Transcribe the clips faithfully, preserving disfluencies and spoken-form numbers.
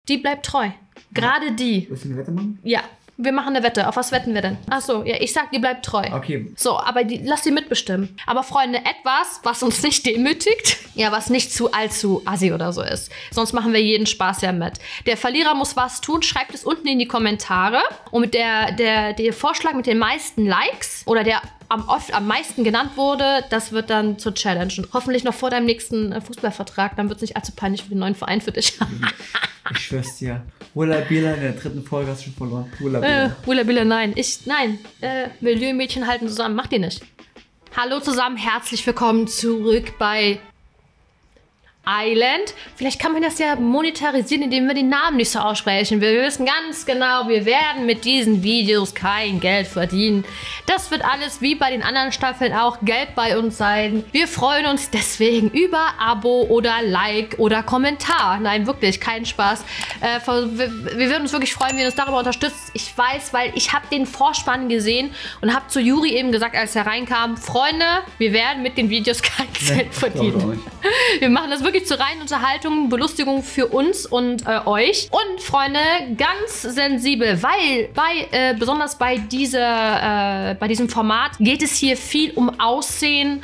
Die bleibt treu. Gerade die. Willst du eine Wette machen? Ja. Wir machen eine Wette. Auf was wetten wir denn? Achso, ja, ich sag, die bleibt treu. Okay. So, aber die, lass die mitbestimmen. Aber Freunde, etwas, was uns nicht demütigt, ja, was nicht zu allzu assi oder so ist. Sonst machen wir jeden Spaß ja mit. Der Verlierer muss was tun. Schreibt es unten in die Kommentare. Und mit der, der, der Vorschlag mit den meisten Likes oder der am oft am meisten genannt wurde, das wird dann zur Challenge. Und hoffentlich noch vor deinem nächsten äh, Fußballvertrag. Dann wird es nicht allzu peinlich für den neuen Verein für dich. Ich schwör's dir. Willa Bila in der dritten Folge hast du schon verloren. Willa Bila. Äh, Willa Bila, nein. Ich, nein. Äh, Milieumädchen halten zusammen. Macht die nicht. Hallo zusammen, herzlich willkommen zurück bei Island. Vielleicht kann man das ja monetarisieren, indem wir die Namen nicht so aussprechen. Wir wissen ganz genau, wir werden mit diesen Videos kein Geld verdienen. Das wird alles wie bei den anderen Staffeln auch Geld bei uns sein. Wir freuen uns deswegen über Abo oder Like oder Kommentar. Nein, wirklich, kein Spaß. Äh, wir, wir würden uns wirklich freuen, wenn ihr uns darüber unterstützt. Ich weiß, weil ich habe den Vorspann gesehen und habe zu Juri eben gesagt, als er reinkam, Freunde, wir werden mit den Videos kein Geld nee, verdienen. Wir machen das wirklich zur reinen Unterhaltung, Belustigung für uns und äh, euch. Und Freunde, ganz sensibel, weil bei äh, besonders bei dieser, äh, bei diesem Format geht es hier viel um Aussehen,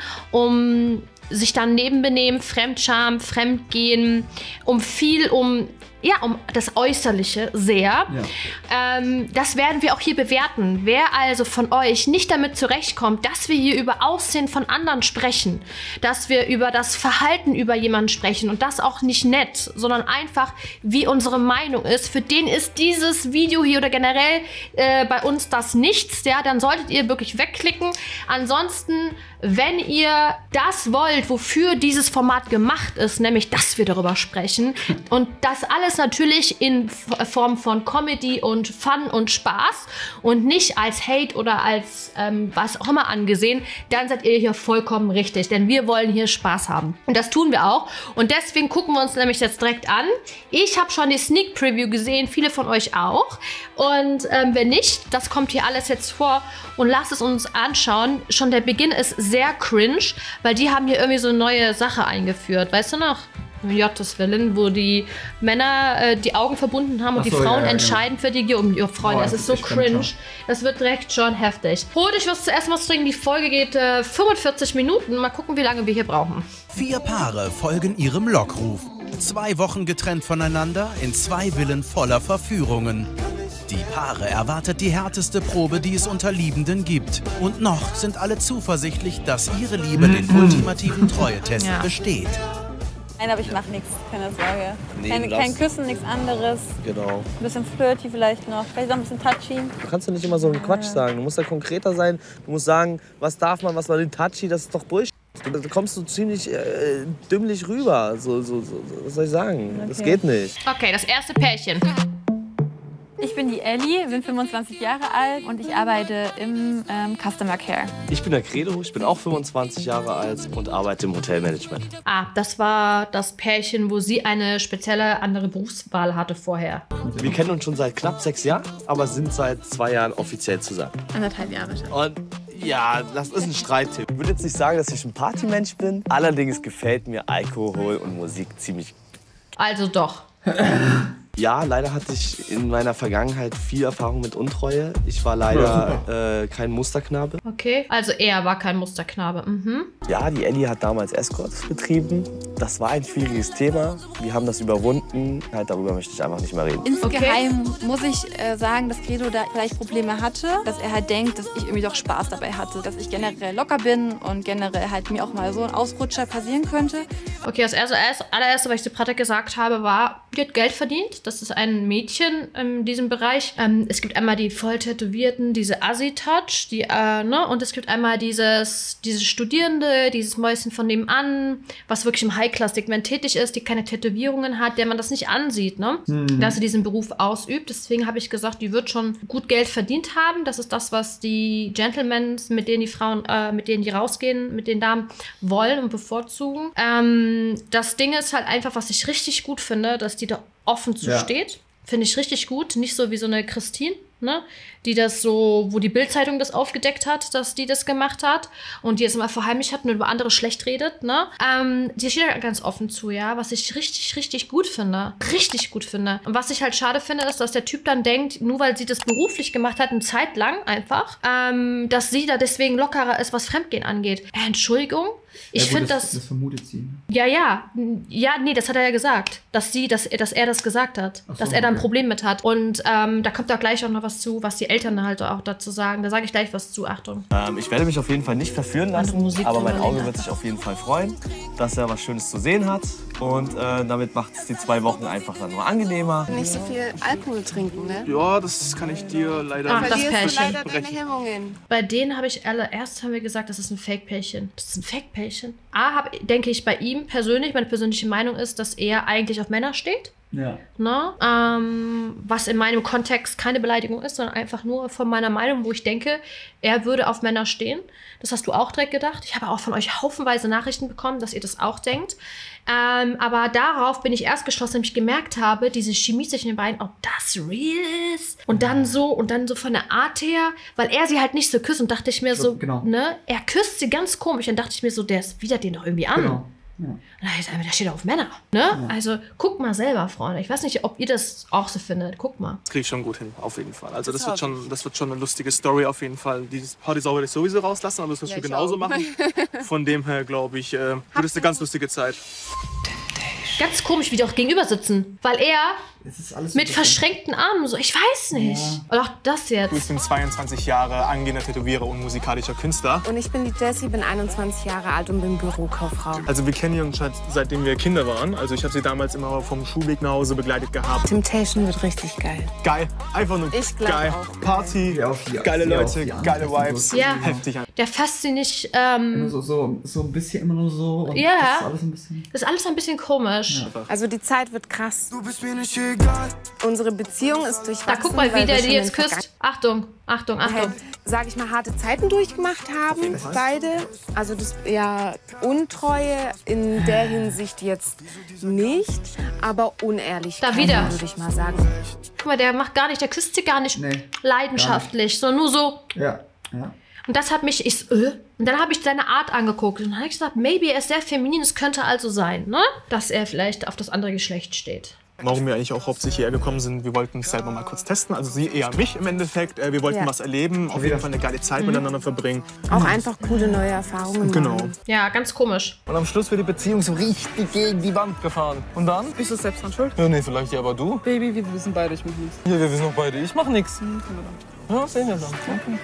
um sich daneben benehmen, Fremdscham, Fremdgehen, um viel um ja, um das Äußerliche sehr. Ja. Ähm, das werden wir auch hier bewerten. Wer also von euch nicht damit zurechtkommt, dass wir hier über Aussehen von anderen sprechen, dass wir über das Verhalten über jemanden sprechen und das auch nicht nett, sondern einfach, wie unsere Meinung ist, für den ist dieses Video hier oder generell äh, bei uns das nichts, ja, dann solltet ihr wirklich wegklicken. Ansonsten, wenn ihr das wollt, wofür dieses Format gemacht ist, nämlich, dass wir darüber sprechen und das alles natürlich in Form von Comedy und Fun und Spaß und nicht als Hate oder als ähm, was auch immer angesehen, dann seid ihr hier vollkommen richtig, denn wir wollen hier Spaß haben. Und das tun wir auch. Und deswegen gucken wir uns nämlich jetzt direkt an. Ich habe schon die Sneak Preview gesehen, viele von euch auch. Und ähm, wenn nicht, das kommt hier alles jetzt vor und lasst es uns anschauen. Schon der Beginn ist sehr cringe, weil die haben hier irgendwie so eine neue Sache eingeführt. Weißt du noch? Um Gottes Willen, wo die Männer äh, die Augen verbunden haben und so, die Frauen ja, entscheiden genau. für die um ihre Freunde. Oh, das, das ist so cringe. Das wird direkt schon heftig. Hol dich was zu essen, was zu trinken. Die Folge geht äh, fünfundvierzig Minuten. Mal gucken, wie lange wir hier brauchen. Vier Paare folgen ihrem Lockruf. Zwei Wochen getrennt voneinander in zwei Villen voller Verführungen. Die Paare erwartet die härteste Probe, die es unter Liebenden gibt. Und noch sind alle zuversichtlich, dass ihre Liebe den ultimativen Treue-Test ja. besteht. Nein, aber ich mache nichts, keine Sorge. Nee, kein, kein Küssen, nichts anderes. Genau. Ein bisschen flirty vielleicht noch, vielleicht noch ein bisschen touchy. Du kannst ja nicht immer so einen Quatsch sagen. Du musst ja konkreter sein. Du musst sagen, was darf man, was war denn touchy, das ist doch Bullshit. Da kommst du ziemlich äh, dümmlich rüber. So, so, so, was soll ich sagen? Okay. Das geht nicht. Okay, das erste Pärchen. Ich bin die Ellie, bin fünfundzwanzig Jahre alt und ich arbeite im ähm, Customer Care. Ich bin der Credo, ich bin auch fünfundzwanzig Jahre alt und arbeite im Hotelmanagement. Ah, das war das Pärchen, wo sie eine spezielle andere Berufswahl hatte vorher. Wir kennen uns schon seit knapp sechs Jahren, aber sind seit zwei Jahren offiziell zusammen. Anderthalb Jahre schon. Und ja, das ist ein Streittipp. Ich würde jetzt nicht sagen, dass ich ein Partymensch bin. Allerdings gefällt mir Alkohol und Musik ziemlich. Also doch. Ja, leider hatte ich in meiner Vergangenheit viel Erfahrung mit Untreue. Ich war leider äh, kein Musterknabe. Okay, also er war kein Musterknabe. Mhm. Ja, die Ellie hat damals Escorts betrieben. Das war ein schwieriges Thema. Wir haben das überwunden. Halt, darüber möchte ich einfach nicht mehr reden. Insgeheim okay. muss ich äh, sagen, dass Credo da vielleicht Probleme hatte. Dass er halt denkt, dass ich irgendwie doch Spaß dabei hatte. Dass ich generell locker bin und generell halt mir auch mal so ein Ausrutscher passieren könnte. Okay, das erste, allererste, was ich zu Pratek gesagt habe, war, die hat Geld verdient. Das ist ein Mädchen in diesem Bereich. Ähm, es gibt einmal die voll tätowierten, diese Assi-Touch, die, äh, ne? Und es gibt einmal dieses, dieses Studierende, dieses Mäuschen von nebenan, was wirklich im High-Class-Segment tätig ist, die keine Tätowierungen hat, der man das nicht ansieht, ne? Mhm. Dass sie diesen Beruf ausübt. Deswegen habe ich gesagt, die wird schon gut Geld verdient haben. Das ist das, was die Gentlemen, mit denen die Frauen, äh, mit denen die rausgehen, mit den Damen wollen und bevorzugen. Ähm, das Ding ist halt einfach, was ich richtig gut finde, dass die da offen zu ja. steht. Finde ich richtig gut. Nicht so wie so eine Christine. ne? Die das so, wo die Bild-Zeitung das aufgedeckt hat, dass die das gemacht hat und die es immer verheimlicht hat und über andere schlecht redet, ne? Ähm, die steht da ganz offen zu, ja, was ich richtig, richtig gut finde. Richtig gut finde. Und was ich halt schade finde, ist, dass der Typ dann denkt, nur weil sie das beruflich gemacht hat, eine Zeit lang einfach, ähm, dass sie da deswegen lockerer ist, was Fremdgehen angeht. Äh, Entschuldigung? Ich ja, gut, finde das, das... Das vermutet sie. Ne? Ja, ja. Ja, nee, das hat er ja gesagt. Dass sie, dass, dass er das gesagt hat. Ach so, dass er da ein okay. Problem mit hat. Und ähm, da kommt auch gleich auch noch was zu, was die Eltern halt auch dazu sagen. Da sage ich gleich was zu. Achtung. Ähm, ich werde mich auf jeden Fall nicht verführen lassen, Musik aber mein drüber Auge legen. wird sich auf jeden Fall freuen, dass er was Schönes zu sehen hat. Und äh, damit macht es die zwei Wochen einfach dann nur angenehmer. Nicht so viel Alkohol trinken, ne? Ja, das kann ich dir leider Ach, nicht das Verlierst du Pärchen. leider deine Hemmungen. Bei denen habe ich alle, erst haben wir gesagt, das ist ein Fake-Pärchen. Das ist ein Fake-Pärchen. A, hab, denke ich bei ihm persönlich, meine persönliche Meinung ist, dass er eigentlich auf Männer steht. Ja. Ne? Ähm, was in meinem Kontext keine Beleidigung ist, sondern einfach nur von meiner Meinung, wo ich denke, er würde auf Männer stehen. Das hast du auch direkt gedacht. Ich habe auch von euch haufenweise Nachrichten bekommen, dass ihr das auch denkt. Ähm, aber darauf bin ich erst geschlossen, wenn ich gemerkt habe, diese Chemie zwischen den beiden, ob das real ist. Und dann so, und dann so von der Art her, weil er sie halt nicht so küsst und dachte ich mir so, Genau. ne, er küsst sie ganz komisch. Dann dachte ich mir so, der ist wieder den doch irgendwie an. Genau. Ja. Der steht auf Männer, ne? Ja. Also guckt mal selber, Freunde. Ich weiß nicht, ob ihr das auch so findet. Guckt mal. Das kriege ich schon gut hin, auf jeden Fall. Also das wird schon, das wird schon eine lustige Story auf jeden Fall. Die Partysau werde ich sowieso rauslassen, aber das wirst Ja, du ich genauso auch. machen. Von dem her, glaube ich, äh, wird es eine ganz lustige Zeit. Ganz komisch, wie die auch gegenüber sitzen. Weil er Es ist alles mit so bisschen- verschränkten Armen so, ich weiß nicht. Oder auch das jetzt. Ich bin zweiundzwanzig Jahre angehender Tätowierer und musikalischer Künstler. Und ich bin die Jessie, bin einundzwanzig Jahre alt und bin Bürokauffrau. Also wir kennen uns schon seitdem wir Kinder waren. Also ich habe sie damals immer vom Schulweg nach Hause begleitet gehabt. Temptation wird richtig geil. Geil, einfach nur Ich glaub geil. auch. Party, Ja, auch die- geile die auch Leute, die geile anderen Vibes. so- Ja. Heftig. Der fasst sie nicht. Ähm, So, so, so ein bisschen immer nur so. Und Ja. Das ist alles ein bisschen. das ist alles ein bisschen komisch. Also die Zeit wird krass. Unsere Beziehung ist durchwachsen. Da guck mal, wie weil der wir die schon jetzt in küsst. Achtung, Achtung, Achtung. Vergangenheit, sag ich mal, harte Zeiten durchgemacht haben, beide. Also das ja Untreue in der Hinsicht jetzt nicht, aber unehrlich. Da wieder. würde ich mal sagen. Guck mal, der macht gar nicht, der küsst sie gar nicht Nee, leidenschaftlich, sondern nur so. Ja. Ja. Und das hat mich, ich, äh? Und dann habe ich seine Art angeguckt und dann habe ich gesagt, maybe er ist sehr feminin, es könnte also sein, ne? Dass er vielleicht auf das andere Geschlecht steht. Warum wir eigentlich auch hauptsächlich hierher gekommen sind, wir wollten es selber mal kurz testen. Also sie eher mich im Endeffekt. Äh, Wir wollten Ja. was erleben, auf jeden Fall eine geile Zeit miteinander verbringen. Auch einfach coole neue Erfahrungen Genau. machen. Ja, ganz komisch. Und am Schluss wird die Beziehung so richtig gegen die Wand gefahren. Und dann? Bist du selbst dran schuld? Ja, nee, vielleicht ja, aber du? Baby, wir wissen beide, ich mach nichts. Ja, wir wissen noch beide. Ich mach nichts. Ja, sehen wir dann. Okay.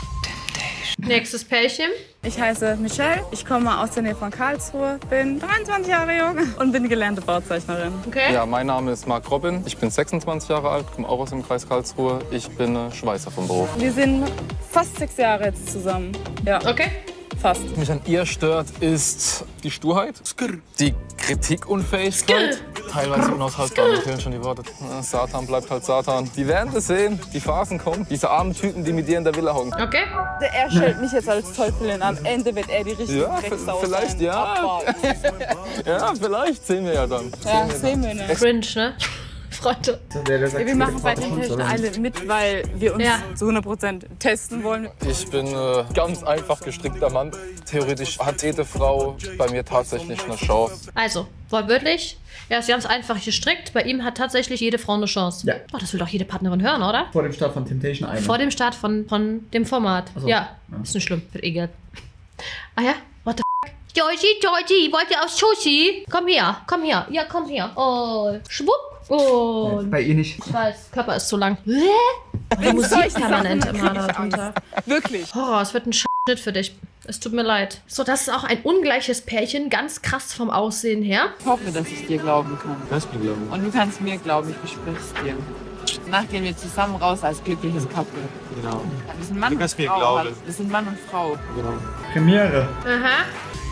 Nächstes Pärchen. Ich heiße Michelle, ich komme aus der Nähe von Karlsruhe, bin dreiundzwanzig Jahre jung und bin gelernte Bauzeichnerin. Okay. Ja, mein Name ist Marc Robin. Ich bin sechsundzwanzig Jahre alt, komme auch aus dem Kreis Karlsruhe. Ich bin äh, Schweißer vom Beruf. Wir sind fast sechs Jahre jetzt zusammen. Ja, Okay. fast. Was mich an ihr stört, ist die Sturheit, die Kritikunfähigkeit. Teilweise unaushaltbar, mir fehlen schon die Worte. Na, Satan bleibt halt Satan. Die werden das sehen, die Phasen kommen. Diese armen Typen, die mit dir in der Villa hocken. Okay. Er stellt mich jetzt als Teufelin. Am Ende wird er die richtige Ja, Drecksau vielleicht sein. ja. Abwarten. Ja, vielleicht sehen wir ja dann. Ja, sehen wir nicht. Cringe, ne? Freunde. Der, der sagt, Wir machen bei der Temptation alle mit, weil wir uns Ja. zu hundert Prozent testen wollen. Ich bin äh, ganz einfach gestrickter Mann. Theoretisch hat jede Frau bei mir tatsächlich eine Chance. Also, wortwörtlich. Er ist ganz einfach gestrickt. Bei ihm hat tatsächlich jede Frau eine Chance. Ja. Oh, das will doch jede Partnerin hören, oder? Vor dem Start von Temptation eine. Vor dem Start von, von dem Format. Ach so. Ja. Ja. Ist nicht schlimm. Wird eh gelb. Ah ja? What the f***? Georgie, Georgie, wollt ihr aus Sushi? Komm her, komm her. Ja, komm her. Oh, schwupp. Oh. Bei ihr nicht. Ich weiß, Körper ist zu lang. Hä? Die Musik permanent immer darunter. Wirklich. Horror, es wird ein Schnitt für dich. Es tut mir leid. So, das ist auch ein ungleiches Pärchen. Ganz krass vom Aussehen her. Ich hoffe, dass ich dir glauben kann. Lass mir glauben. Und du kannst mir glauben, ich verspreche es dir. Danach gehen wir zusammen raus als glückliches Couple. Genau. Wir sind Mann Du und kannst mir Frau. glauben. Halt. Wir sind Mann und Frau. Genau. Premiere. Aha.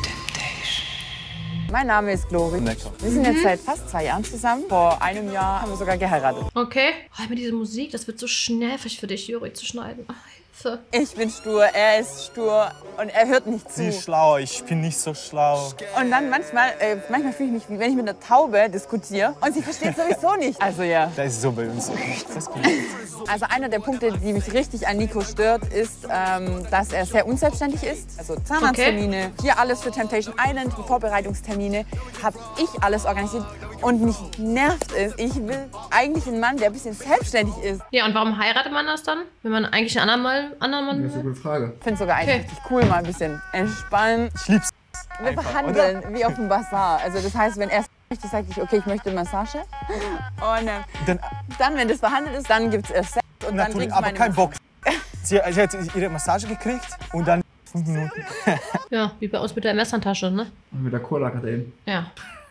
Mein Name ist Glori. Necker. Wir sind jetzt seit fast zwei Jahren zusammen. Vor einem Jahr haben wir sogar geheiratet. Okay. Oh, immer diese Musik, das wird so nervig für dich, Juri, zu schneiden. Oh, So. Ich bin stur, er ist stur und er hört nicht zu. Sie ist schlau, ich bin nicht so schlau. Und dann manchmal, äh, manchmal fühle ich mich, wie wenn ich mit einer Taube diskutiere und sie versteht sowieso nicht. Also ja. Das ist so bei uns. Das ist gut. Also einer der Punkte, die mich richtig an Nico stört, ist, ähm, dass er sehr unselbstständig ist. Also Zahnarzttermine, okay. Hier alles für Temptation Island, die Vorbereitungstermine, habe ich alles organisiert. Und mich nervt es. Ich will eigentlich einen Mann, der ein bisschen selbstständig ist. Ja, und warum heiratet man das dann? Wenn man eigentlich einen anderen, mal, anderen Mann will? Das ist eine gute Frage. Ich finde es sogar okay. eigentlich richtig cool, mal ein bisschen entspannen. Ich lieb's. Wir Einfach, verhandeln oder? wie auf dem Bazar. Also das heißt, wenn er richtig sagt, ich, okay, ich möchte Massage. Und äh, dann, dann, wenn das verhandelt ist, dann gibt es erst Sex. Und dann kriegt aber meine kein Massage. Bock. Sie, sie hat ihre Massage gekriegt und dann fünf Minuten. Ja, wie bei uns mit der Messertasche, ne? Und mit der Cola hat er eben. Ja.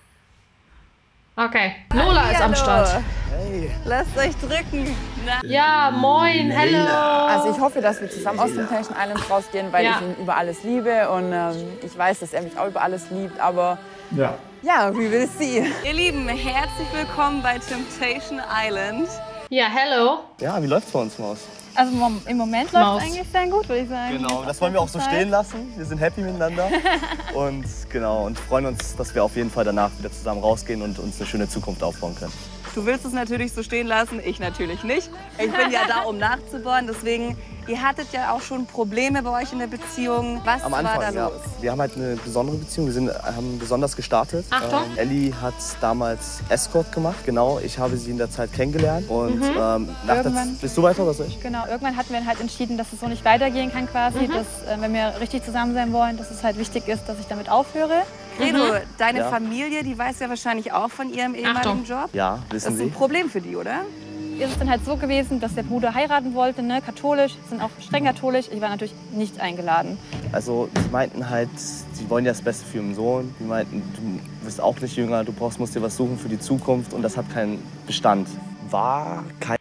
Okay, Lola Halli, ist am Start. Hey. Lasst euch drücken. Na. Ja, moin, hello. Also ich hoffe, dass wir zusammen aus Temptation Island rausgehen, weil ja. ich ihn über alles liebe und ähm, ich weiß, dass er mich auch über alles liebt, aber ja, ja, we will see. Ihr Lieben, herzlich willkommen bei Temptation Island. Ja, hello. Ja, wie läuft's bei uns, Maus? Also im Moment läuft es eigentlich sehr gut, würde ich sagen. Genau, das wollen wir auch so stehen lassen. Wir sind happy miteinander und genau und freuen uns, dass wir auf jeden Fall danach wieder zusammen rausgehen und uns eine schöne Zukunft aufbauen können. Du willst es natürlich so stehen lassen, ich natürlich nicht. Ich bin ja da, um nachzubohren, deswegen, ihr hattet ja auch schon Probleme bei euch in der Beziehung. Was Am Anfang, war da ja. los? Wir haben halt eine besondere Beziehung, wir sind, haben besonders gestartet. Achtung. Ähm, Ellie hat damals Escort gemacht, genau. Ich habe sie in der Zeit kennengelernt und Mhm. ähm, nach der, bist du weiter oder soll ich? Genau, irgendwann hatten wir halt entschieden, dass es so nicht weitergehen kann quasi, Mhm. dass äh, wenn wir richtig zusammen sein wollen, dass es halt wichtig ist, dass ich damit aufhöre. Credo, Mhm. deine Ja. Familie, die weiß ja wahrscheinlich auch von ihrem ehemaligen Achtung. Job. Ja, Das wissen ist Sie. ein Problem für die, oder? Ist es dann halt so gewesen, dass der Bruder heiraten wollte, ne, katholisch, sind auch streng katholisch. Ich war natürlich nicht eingeladen. Also sie meinten halt, sie wollen ja das Beste für ihren Sohn. Die meinten, du wirst auch nicht jünger, du brauchst, musst dir was suchen für die Zukunft und das hat keinen Bestand. War kein...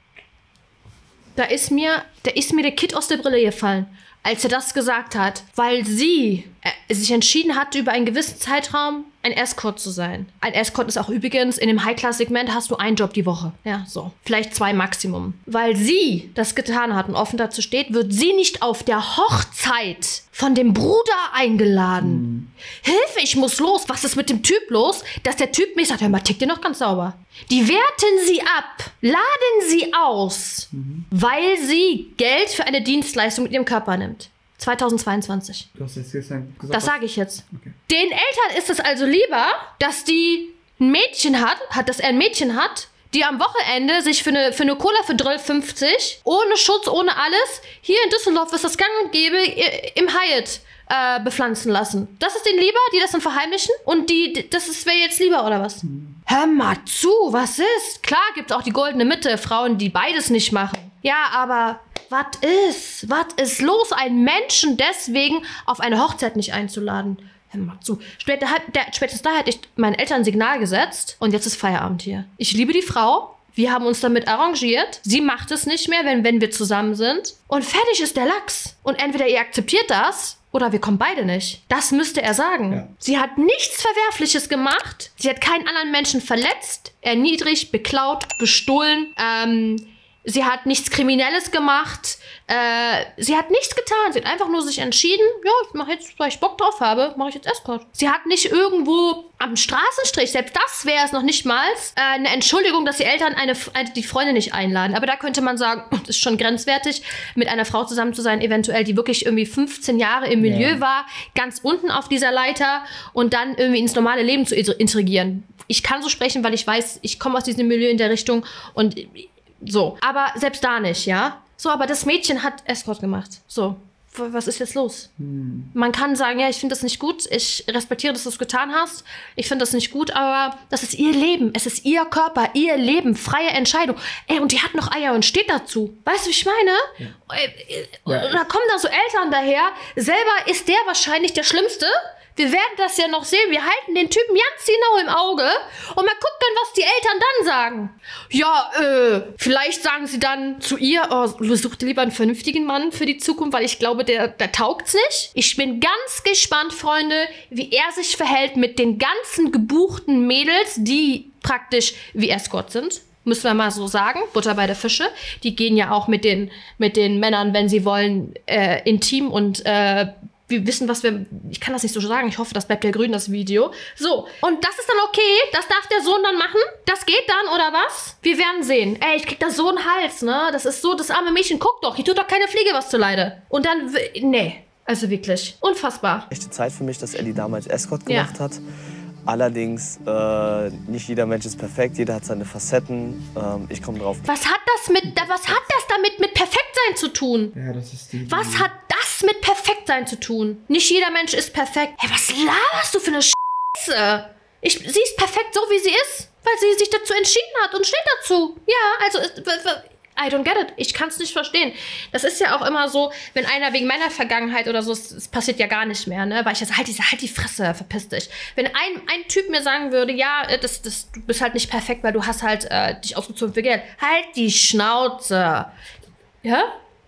Da ist mir, da ist mir der Kid aus der Brille gefallen, als er das gesagt hat, weil sie äh, sich entschieden hatte, über einen gewissen Zeitraum ein Escort zu sein. Ein Escort ist auch übrigens, in dem High-Class-Segment hast du einen Job die Woche. Ja, so. Vielleicht zwei Maximum. Weil sie das getan hat und offen dazu steht, wird sie nicht auf der Hochzeit von dem Bruder eingeladen. Mhm. Hilfe, ich muss los. Was ist mit dem Typ los? Dass der Typ mir sagt, hör mal, tickt ihr noch ganz sauber. Die werten sie ab, laden sie aus, mhm. weil sie Geld für eine Dienstleistung mit ihrem Körper nimmt. zweitausendzweiundzwanzig. Du hast jetzt gesagt, das sage ich jetzt. Okay. Den Eltern ist es also lieber, dass die ein Mädchen hat, hat, dass er ein Mädchen hat, die am Wochenende sich für eine, für eine Cola für drei fünfzig, ohne Schutz, ohne alles, hier in Düsseldorf ist das gang und gäbe, im Hyatt äh, bepflanzen lassen. Das ist denen lieber, die das dann verheimlichen? Und die, das wäre jetzt lieber, oder was? Hm. Hör mal zu, was ist? Klar gibt es auch die goldene Mitte, Frauen, die beides nicht machen. Ja, aber was ist? Was ist los, einen Menschen deswegen auf eine Hochzeit nicht einzuladen? Hör mal zu. Später, der, spätestens da hätte ich meinen Eltern ein Signal gesetzt und jetzt ist Feierabend hier. Ich liebe die Frau. Wir haben uns damit arrangiert. Sie macht es nicht mehr, wenn, wenn wir zusammen sind. Und fertig ist der Lachs. Und entweder ihr akzeptiert das oder wir kommen beide nicht. Das müsste er sagen. Ja. Sie hat nichts Verwerfliches gemacht. Sie hat keinen anderen Menschen verletzt, erniedrigt, beklaut, bestohlen. Ähm... Sie hat nichts Kriminelles gemacht. Äh, sie hat nichts getan. Sie hat einfach nur sich entschieden, ja, ich mache jetzt, weil ich Bock drauf habe, mache ich jetzt Escort. Sie hat nicht irgendwo am Straßenstrich, selbst das wäre es noch nicht mal, äh, eine Entschuldigung, dass die Eltern eine, eine, die Freundin nicht einladen. Aber da könnte man sagen, das ist schon grenzwertig, mit einer Frau zusammen zu sein, eventuell, die wirklich irgendwie fünfzehn Jahre im Milieu ja. war, ganz unten auf dieser Leiter und dann irgendwie ins normale Leben zu integrieren. Ich kann so sprechen, weil ich weiß, ich komme aus diesem Milieu in der Richtung und so, aber selbst da nicht, ja? So, aber das Mädchen hat Escort gemacht. So, was ist jetzt los? Hm. Man kann sagen, ja, ich finde das nicht gut, ich respektiere, dass du es getan hast, ich finde das nicht gut, aber das ist ihr Leben, es ist ihr Körper, ihr Leben, freie Entscheidung. Ey, und die hat noch Eier und steht dazu. Weißt du, wie ich meine? Ja. Und da kommen da so Eltern daher, selber ist der wahrscheinlich der Schlimmste. Wir werden das ja noch sehen. Wir halten den Typen ganz genau im Auge und mal gucken, was die Eltern dann sagen. Ja, äh, vielleicht sagen sie dann zu ihr, oh, such dir lieber einen vernünftigen Mann für die Zukunft, weil ich glaube, der, der taugt's nicht. Ich bin ganz gespannt, Freunde, wie er sich verhält mit den ganzen gebuchten Mädels, die praktisch wie Escort sind. müssen wir mal so sagen, Butter bei der Fische. Die gehen ja auch mit den, mit den Männern, wenn sie wollen, äh, intim und äh, wir wissen, was wir... Ich kann das nicht so sagen. Ich hoffe, das bleibt ja grün, das Video. So, und das ist dann okay? Das darf der Sohn dann machen? Das geht dann, oder was? Wir werden sehen. Ey, ich krieg da so einen Hals, ne? Das ist so, das arme Mädchen, guck doch, hier tut doch keine Fliege was zuleide. Und dann... Nee, also wirklich. Unfassbar. Echte Zeit für mich, dass Ellie damals Escort gemacht ja. hat. Allerdings, äh, nicht jeder Mensch ist perfekt, jeder hat seine Facetten. Ähm, ich komme drauf. Was hat das mit, was hat das damit mit Perfektsein zu tun? Ja, das ist die. Was hat das mit Perfektsein zu tun? Nicht jeder Mensch ist perfekt. Hey, was laberst du für eine Scheiße? Ich, sie ist perfekt so, wie sie ist, weil sie sich dazu entschieden hat und steht dazu. Ja, also... I don't get it. Ich kann es nicht verstehen. Das ist ja auch immer so, wenn einer wegen meiner Vergangenheit oder so, es passiert ja gar nicht mehr, ne? Weil ich jetzt halt diese, halt die Fresse, verpiss dich. Wenn ein, ein Typ mir sagen würde, ja, das, das, du bist halt nicht perfekt, weil du hast halt äh, dich ausgezogen für Geld. Halt die Schnauze. Ja?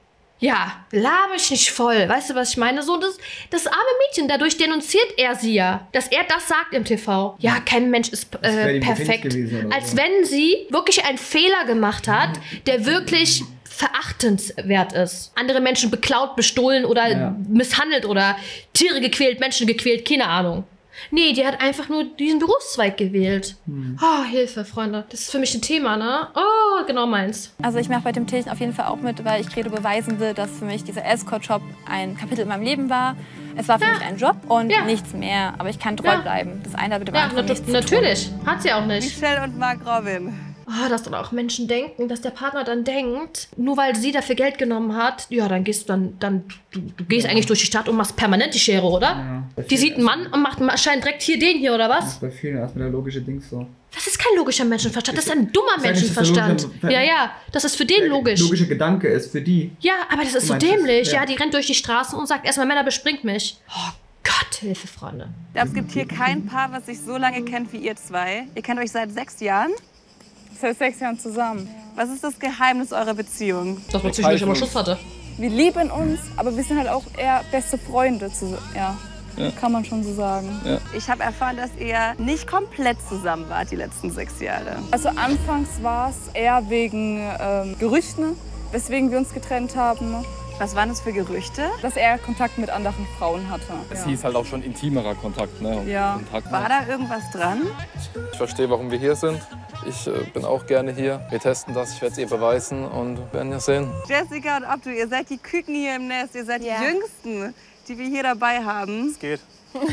Ja, laber ich nicht voll. Weißt du, was ich meine? So, das, das arme Mädchen, dadurch denunziert er sie ja, dass er das sagt im T V. Ja, kein Mensch ist äh, perfekt. Gewesen, Als so. wenn sie wirklich einen Fehler gemacht hat, der wirklich verachtenswert ist. Andere Menschen beklaut, bestohlen oder ja. misshandelt oder Tiere gequält, Menschen gequält, keine Ahnung. Nee, die hat einfach nur diesen Berufszweig gewählt. Hm. Oh, Hilfe, Freunde. Das ist für mich ein Thema, ne? Oh, genau meins. Also ich mache bei Temptation auf jeden Fall auch mit, weil ich Credo beweisen will, dass für mich dieser Escort-Job ein Kapitel in meinem Leben war. Es war für ja. mich ein Job und ja. nichts mehr. Aber ich kann treu ja. bleiben. Das eine hat mit dem ja, anderen nichts zu tun. Natürlich. Hat sie auch nicht. Michelle und Mark Robin. Oh, dass dann auch Menschen denken, dass der Partner dann denkt, nur weil sie dafür Geld genommen hat, ja, dann gehst du dann, dann du, du gehst ja. eigentlich durch die Stadt und machst permanent die Schere, oder? Ja, die sieht einen Mann und macht scheint direkt hier den hier, oder was? Das ist bei vielen erstmal der logische Ding so. Das ist kein logischer Menschenverstand, das ist ein dummer Menschenverstand. Logische, ja, ja, das ist für den logisch. Logischer Gedanke ist für die. Ja, aber das ist so dämlich. Das, ja. ja, die rennt durch die Straßen und sagt erstmal, Männer, bespringt mich. Oh Gott, Hilfe, Freunde. Es gibt hier kein Paar, was sich so lange kennt wie ihr zwei. Ihr kennt euch seit sechs Jahren. Seit sechs Jahren zusammen. Was ist das Geheimnis eurer Beziehung? Dass man zwischendurch immer Schuss hatte. Wir lieben uns, aber wir sind halt auch eher beste Freunde. Zu, ja, ja, kann man schon so sagen. Ja. Ich habe erfahren, dass ihr nicht komplett zusammen wart die letzten sechs Jahre. Also anfangs war es eher wegen ähm, Gerüchten, weswegen wir uns getrennt haben. Was waren das für Gerüchte? Dass er Kontakt mit anderen Frauen hatte. Es ja. hieß halt auch schon intimerer Kontakt. Ne? Ja. Kontakt, war da irgendwas dran? Ich verstehe, warum wir hier sind. Ich äh, bin auch gerne hier. Wir testen das, ich werde es ihr beweisen und werden ja sehen. Jessica und Abdu, ihr seid die Küken hier im Nest. Ihr seid ja. die Jüngsten, die wir hier dabei haben. Es geht.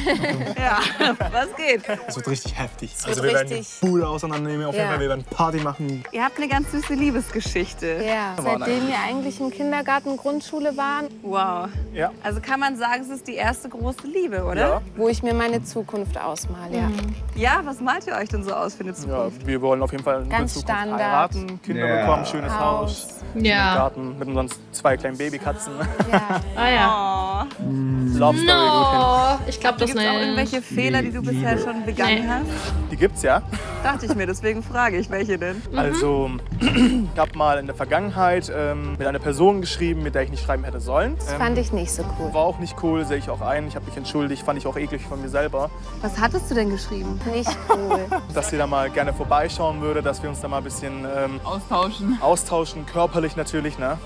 Ja, was geht? Es wird richtig heftig. Es also wird wir richtig. werden die Bude auseinandernehmen, auf jeden Ja. Fall. Wir werden Party machen. Ihr habt eine ganz süße Liebesgeschichte. Ja, seitdem wir eigentlich im Kindergarten, Grundschule waren. Wow. Ja. Also kann man sagen, es ist die erste große Liebe, oder? Ja. Wo ich mir meine Zukunft ausmale, ja. Ja, was malt ihr euch denn so aus für eine Zukunft? Ja, wir wollen auf jeden Fall in Ganz Zukunft Standard. heiraten, Kinder Ja. bekommen, schönes Haus. Haus, Ja. Garten mit unseren zwei kleinen Babykatzen. Ja. Ah ja. Oh. Love Story, gut hin. No, ich glaube das Gibt es auch nicht. irgendwelche Fehler, die du bisher schon begangen Nee. hast? Die gibt's ja. Dachte ich mir, deswegen frage ich, welche denn? Also, ich habe mal in der Vergangenheit ähm, mit einer Person geschrieben, mit der ich nicht schreiben hätte sollen. Das Ähm, fand ich nicht so cool. War auch nicht cool, sehe ich auch ein. Ich habe mich entschuldigt, fand ich auch eklig von mir selber. Was hattest du denn geschrieben? Nicht cool. Dass sie da mal gerne vorbeischauen würde, dass wir uns da mal ein bisschen ähm, Austauschen. austauschen, körperlich natürlich, ne?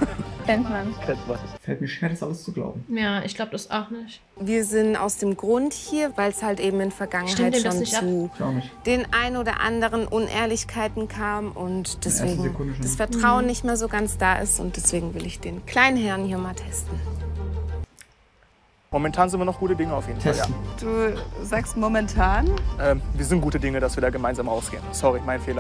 Kennt man. Kennt man. Fällt mir schwer, das alles zu glauben. Ja, ich glaube das auch nicht. Wir sind aus dem Grund hier, weil es halt eben in Vergangenheit Stimmt dir das schon nicht ab? zu Ich auch nicht. den ein oder anderen Unehrlichkeiten kam und deswegen Sekunde schon. das Vertrauen nicht mehr so ganz da ist und deswegen will ich den kleinen Herrn hier mal testen. Momentan sind wir noch gute Dinge auf jeden Fall, ja. Testen. Du sagst momentan? Ähm, wir sind gute Dinge, dass wir da gemeinsam ausgehen. Sorry, mein Fehler.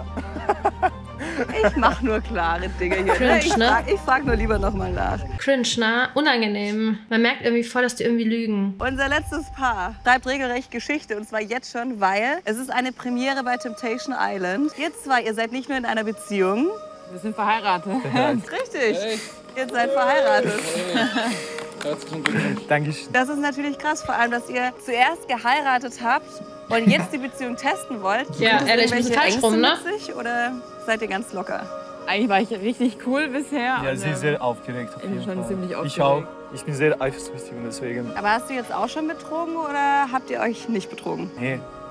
Ich mach nur klare Dinge hier. Cringe, ich, ne? frag, ich frag nur lieber noch mal nach. Cringe, ne? Unangenehm. Man merkt irgendwie voll, dass die irgendwie lügen. Unser letztes Paar schreibt regelrecht Geschichte und zwar jetzt schon, weil es ist eine Premiere bei Temptation Island. Ihr zwei, ihr seid nicht nur in einer Beziehung. Wir sind verheiratet. Richtig. Hey. Ihr seid verheiratet. Herzlichen Glückwunsch. Dankeschön. Das ist natürlich krass, vor allem, dass ihr zuerst geheiratet habt und jetzt die Beziehung testen wollt. Ja, Bringt das ehrlich, ein bisschen irgendwelche falsch Ängste rum, ne? mit sich, oder seid ihr ganz locker? Eigentlich war ich richtig cool bisher. Ja, und, sie ist ähm, sehr aufgeregt auf ich bin jeden schon Fall. ziemlich Ich auch. aufgeregt. Ich bin sehr eifersüchtig und deswegen... Aber hast du jetzt auch schon betrogen oder habt ihr euch nicht betrogen? Nee,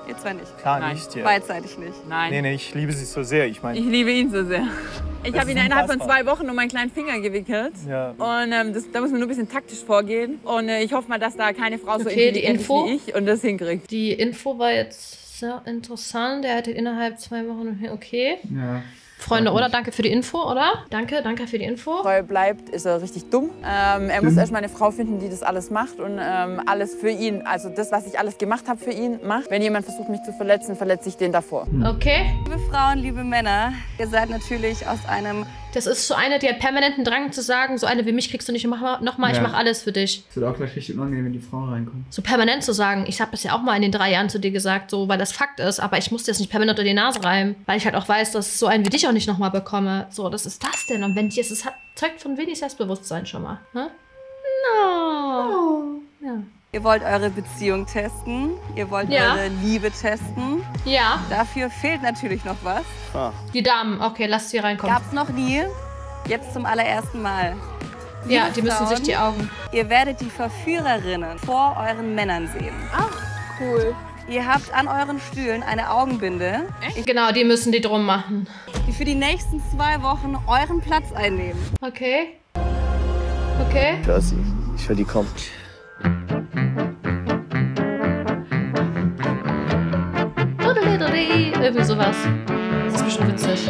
Ihr zwei nicht? Klar Nein. nicht. Ja. Beidseitig nicht? Nein. Nee, nee, ich liebe sie so sehr. Ich meine, Ich liebe ihn so sehr. Ich Das habe ihn ist innerhalb von unfassbar. zwei Wochen um meinen kleinen Finger gewickelt. Ja. Und ähm, das, da muss man nur ein bisschen taktisch vorgehen. Und äh, ich hoffe mal, dass da keine Frau so Okay, die intelligent Info. ist wie ich und das hinkriegt. Die Info war jetzt sehr interessant. Er hatte innerhalb zwei Wochen. Okay. Ja. Freunde, oder? Danke für die Info, oder? Danke, danke für die Info. Treu bleibt, ist er richtig dumm. Ähm, er muss erstmal eine Frau finden, die das alles macht und ähm, alles für ihn, also das, was ich alles gemacht habe für ihn, macht. Wenn jemand versucht, mich zu verletzen, verletze ich den davor. Okay. Liebe Frauen, liebe Männer, ihr seid natürlich aus einem... Das ist so eine, die hat permanenten Drang zu sagen, so eine wie mich kriegst du nicht nochmal, noch mal, ich Ja. mache alles für dich. Es wird auch gleich richtig unangenehm, wenn die Frau reinkommt. So permanent zu sagen, ich habe das ja auch mal in den drei Jahren zu dir gesagt, so, weil das Fakt ist, aber ich muss dir das nicht permanent unter die Nase reiben, weil ich halt auch weiß, dass so einen wie dich auch nicht nochmal bekomme. So, das ist das denn? Und wenn dir es hat, zeugt von wenig Selbstbewusstsein schon mal. Ne? No. Ja. Ihr wollt eure Beziehung testen, ihr wollt Ja. eure Liebe testen. Ja. Dafür fehlt natürlich noch was. Ah. Die Damen, okay, lasst sie reinkommen. Gab's noch nie, jetzt zum allerersten Mal. Ja, Liebe die müssen Frauen, sich die Augen... Ihr werdet die Verführerinnen vor euren Männern sehen. Ach, cool. Ihr habt an euren Stühlen eine Augenbinde, Genau, die müssen die drum machen. die für die nächsten zwei Wochen euren Platz einnehmen. Okay. Okay. Ich höre sie. Ich höre die kommen. Irgendwie sowas. Das ist bestimmt witzig.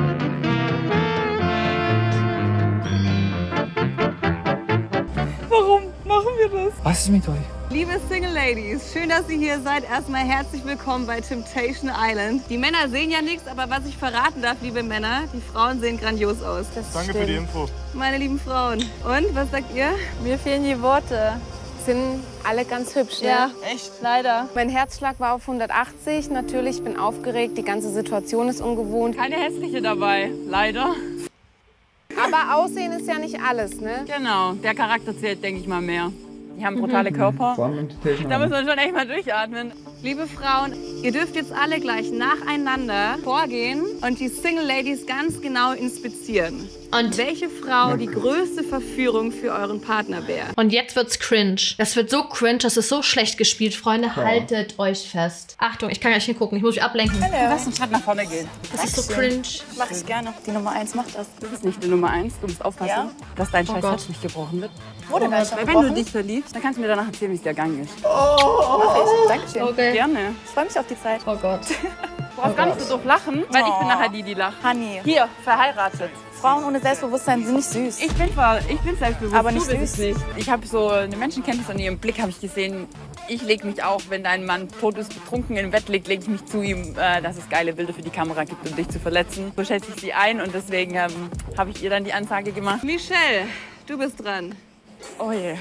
Warum machen wir das? Was ist mit euch? Liebe Single Ladies, schön, dass ihr hier seid. Erstmal herzlich willkommen bei Temptation Island. Die Männer sehen ja nichts, aber was ich verraten darf, liebe Männer, die Frauen sehen grandios aus. Das Danke für die Info. Meine lieben Frauen. Und, was sagt ihr? Mir fehlen die Worte. Sind alle ganz hübsch, ne? Ja. Echt? Leider. Mein Herzschlag war auf hundertachtzig. Natürlich, ich bin aufgeregt. Die ganze Situation ist ungewohnt. Keine hässliche dabei, leider. Aber Aussehen ist ja nicht alles, ne? Genau, der Charakter zählt, denke ich mal, mehr. Die haben brutale Körper. Vor allem im Temptation Da muss Island. man schon echt mal durchatmen. Liebe Frauen, ihr dürft jetzt alle gleich nacheinander vorgehen und die Single Ladies ganz genau inspizieren. Und welche Frau die größte Verführung für euren Partner wäre? Und jetzt wird's cringe. Das wird so cringe, das ist so schlecht gespielt, Freunde. Ja. Haltet euch fest. Achtung, ich kann gleich hingucken, ich muss mich ablenken. Lass uns Schritt nach vorne gehen. Das ist so cringe. Mach ich gerne. Die Nummer eins macht das. Du bist nicht die Nummer eins. Du musst aufpassen, Ja? dass dein Oh scheiß Gott. Herz nicht gebrochen wird. Wurde gleich schon Weil wenn du dich verliebst, dann kannst du mir danach erzählen, wie es dir gegangen ist. Mach ich. Dankeschön. Okay. Gerne. Ich freue mich auf die Zeit. Oh Gott. Du brauchst gar nicht so doof lachen, weil ich bin nachher die, die lacht. Honey, Hier, verheiratet. Frauen ohne Selbstbewusstsein sind nicht süß. Ich bin zwar, ich bin selbstbewusst, Aber nicht du bist es süß. nicht. Ich habe so eine Menschenkenntnis an ihrem Blick, habe ich gesehen. Ich lege mich auch, wenn dein Mann tot ist, betrunken im Bett liegt, lege ich mich zu ihm, äh, dass es geile Bilder für die Kamera gibt, um dich zu verletzen. So schätze ich sie ein und deswegen ähm, habe ich ihr dann die Ansage gemacht. Michelle, du bist dran. Oh je.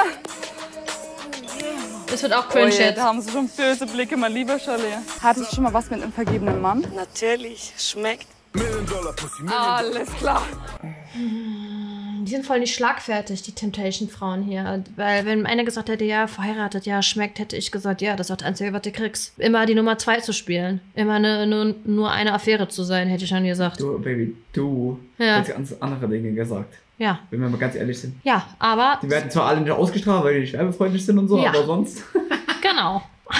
Das wird auch Oh cringe je, jetzt. da haben sie schon böse Blicke, mein lieber Charlie. Hattest du schon mal was mit einem vergebenen Mann? Natürlich, schmeckt. Alles klar. Die sind voll nicht schlagfertig, die Temptation-Frauen hier. Weil wenn einer gesagt hätte, ja, verheiratet, ja, schmeckt, hätte ich gesagt, ja, das ist das Einzige, was du kriegst. Immer die Nummer zwei zu spielen. Immer eine, nur, nur eine Affäre zu sein, hätte ich schon gesagt. Du, Baby, du Ja. hast ganz andere Dinge gesagt. Ja. Wenn wir mal ganz ehrlich sind. Ja, aber... Die werden zwar alle nicht ausgestrahlt, weil die nicht werbefreundlich sind und so, Ja. aber sonst... Genau.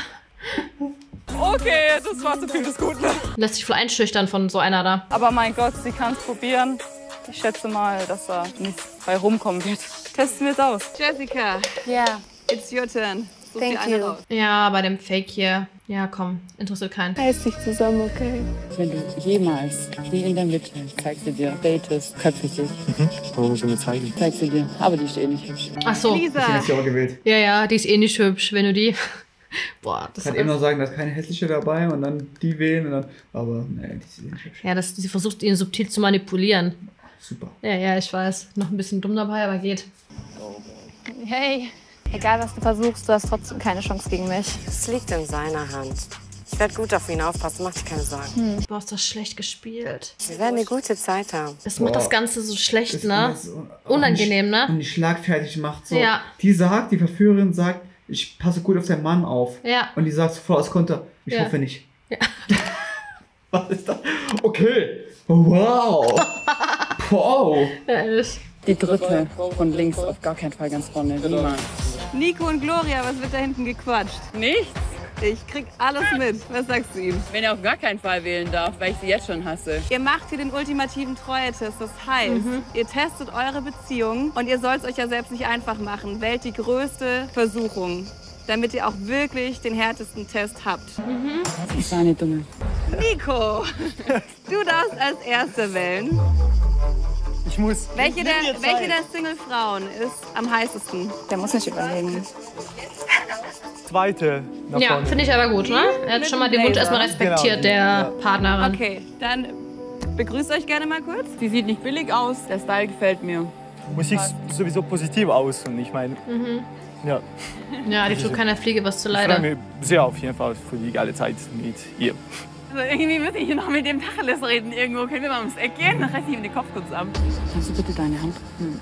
Okay, das war zu viel des Guten. Lässt sich voll einschüchtern von so einer da. Aber mein Gott, sie kann es probieren. Ich schätze mal, dass da nichts bei rumkommen wird. Testen wir es aus. Jessica, Ja. it's your turn. Such dir Thank eine you. raus. Ja, bei dem Fake hier. Ja, komm, interessiert keinen. Reiß dich zusammen, okay? Wenn du jemals die in der Mitte zeig sie dir, datest, köpfe ich dich. Warum musst du mir zeigen? Zeig sie dir. Aber die ist eh nicht hübsch. Ach so. Ich Lisa, hast du auch gewählt. Ja, ja, die ist eh nicht hübsch, wenn du die... Boah, das Ich kann eben noch sagen, da ist keine hässliche dabei und dann die wählen und dann... Aber, nee, die ist nicht hübsch. Ja, das, sie versucht ihn subtil zu manipulieren. Super. Ja, ja, ich weiß. Noch ein bisschen dumm dabei, aber geht. Hey, egal was du versuchst, du hast trotzdem keine Chance gegen mich. Es liegt in seiner Hand. Ich werde gut auf ihn aufpassen, mach dir keine Sorgen. Du hast das schlecht gespielt. Wir werden eine gute Zeit haben. Das macht Boah. das Ganze so schlecht, Das ne? ist so- Unangenehm, ne? Und die schlagfertig macht so. Ja. Die sagt, die Verführerin sagt, ich passe gut auf deinen Mann auf. Ja. Und die sagt sofort aus Konter, ich Ja. hoffe nicht. Ja. Was ist das? Okay. Wow. Wow. Ja, ich. Die dritte von links auf gar keinen Fall ganz vorne. Niemals. Nico und Gloria, was wird da hinten gequatscht? Nichts. Ich krieg alles mit. Was sagst du ihm? Wenn er auf gar keinen Fall wählen darf, weil ich sie jetzt schon hasse. Ihr macht hier den ultimativen Treue-Test. Das heißt, mhm. ihr testet eure Beziehung und ihr sollt es euch ja selbst nicht einfach machen. Wählt die größte Versuchung, damit ihr auch wirklich den härtesten Test habt. Mhm. Ich war eine Dumme. Nico, du darfst als Erste wählen. Ich muss. Welche der, welche der Single-Frauen ist am heißesten? Der muss nicht überlegen. Zweite. Ja, finde ich aber gut, ne? Er hat schon mal den Wunsch erstmal respektiert, der ja. Partnerin. Okay, dann begrüßt euch gerne mal kurz. Sie sieht nicht billig aus, der Style gefällt mir. Musik sieht sowieso positiv aus und ich meine, mhm. ja. Ja, die tut keiner Fliege was zu leide. Ich freue mich sehr auf jeden Fall für die geile Zeit mit ihr. Also irgendwie muss ich hier noch mit dem Tacheles reden irgendwo. Können wir mal ums Eck gehen? Dann reiß ich ihm den Kopf kurz ab. Kannst du bitte deine Hand? Hm.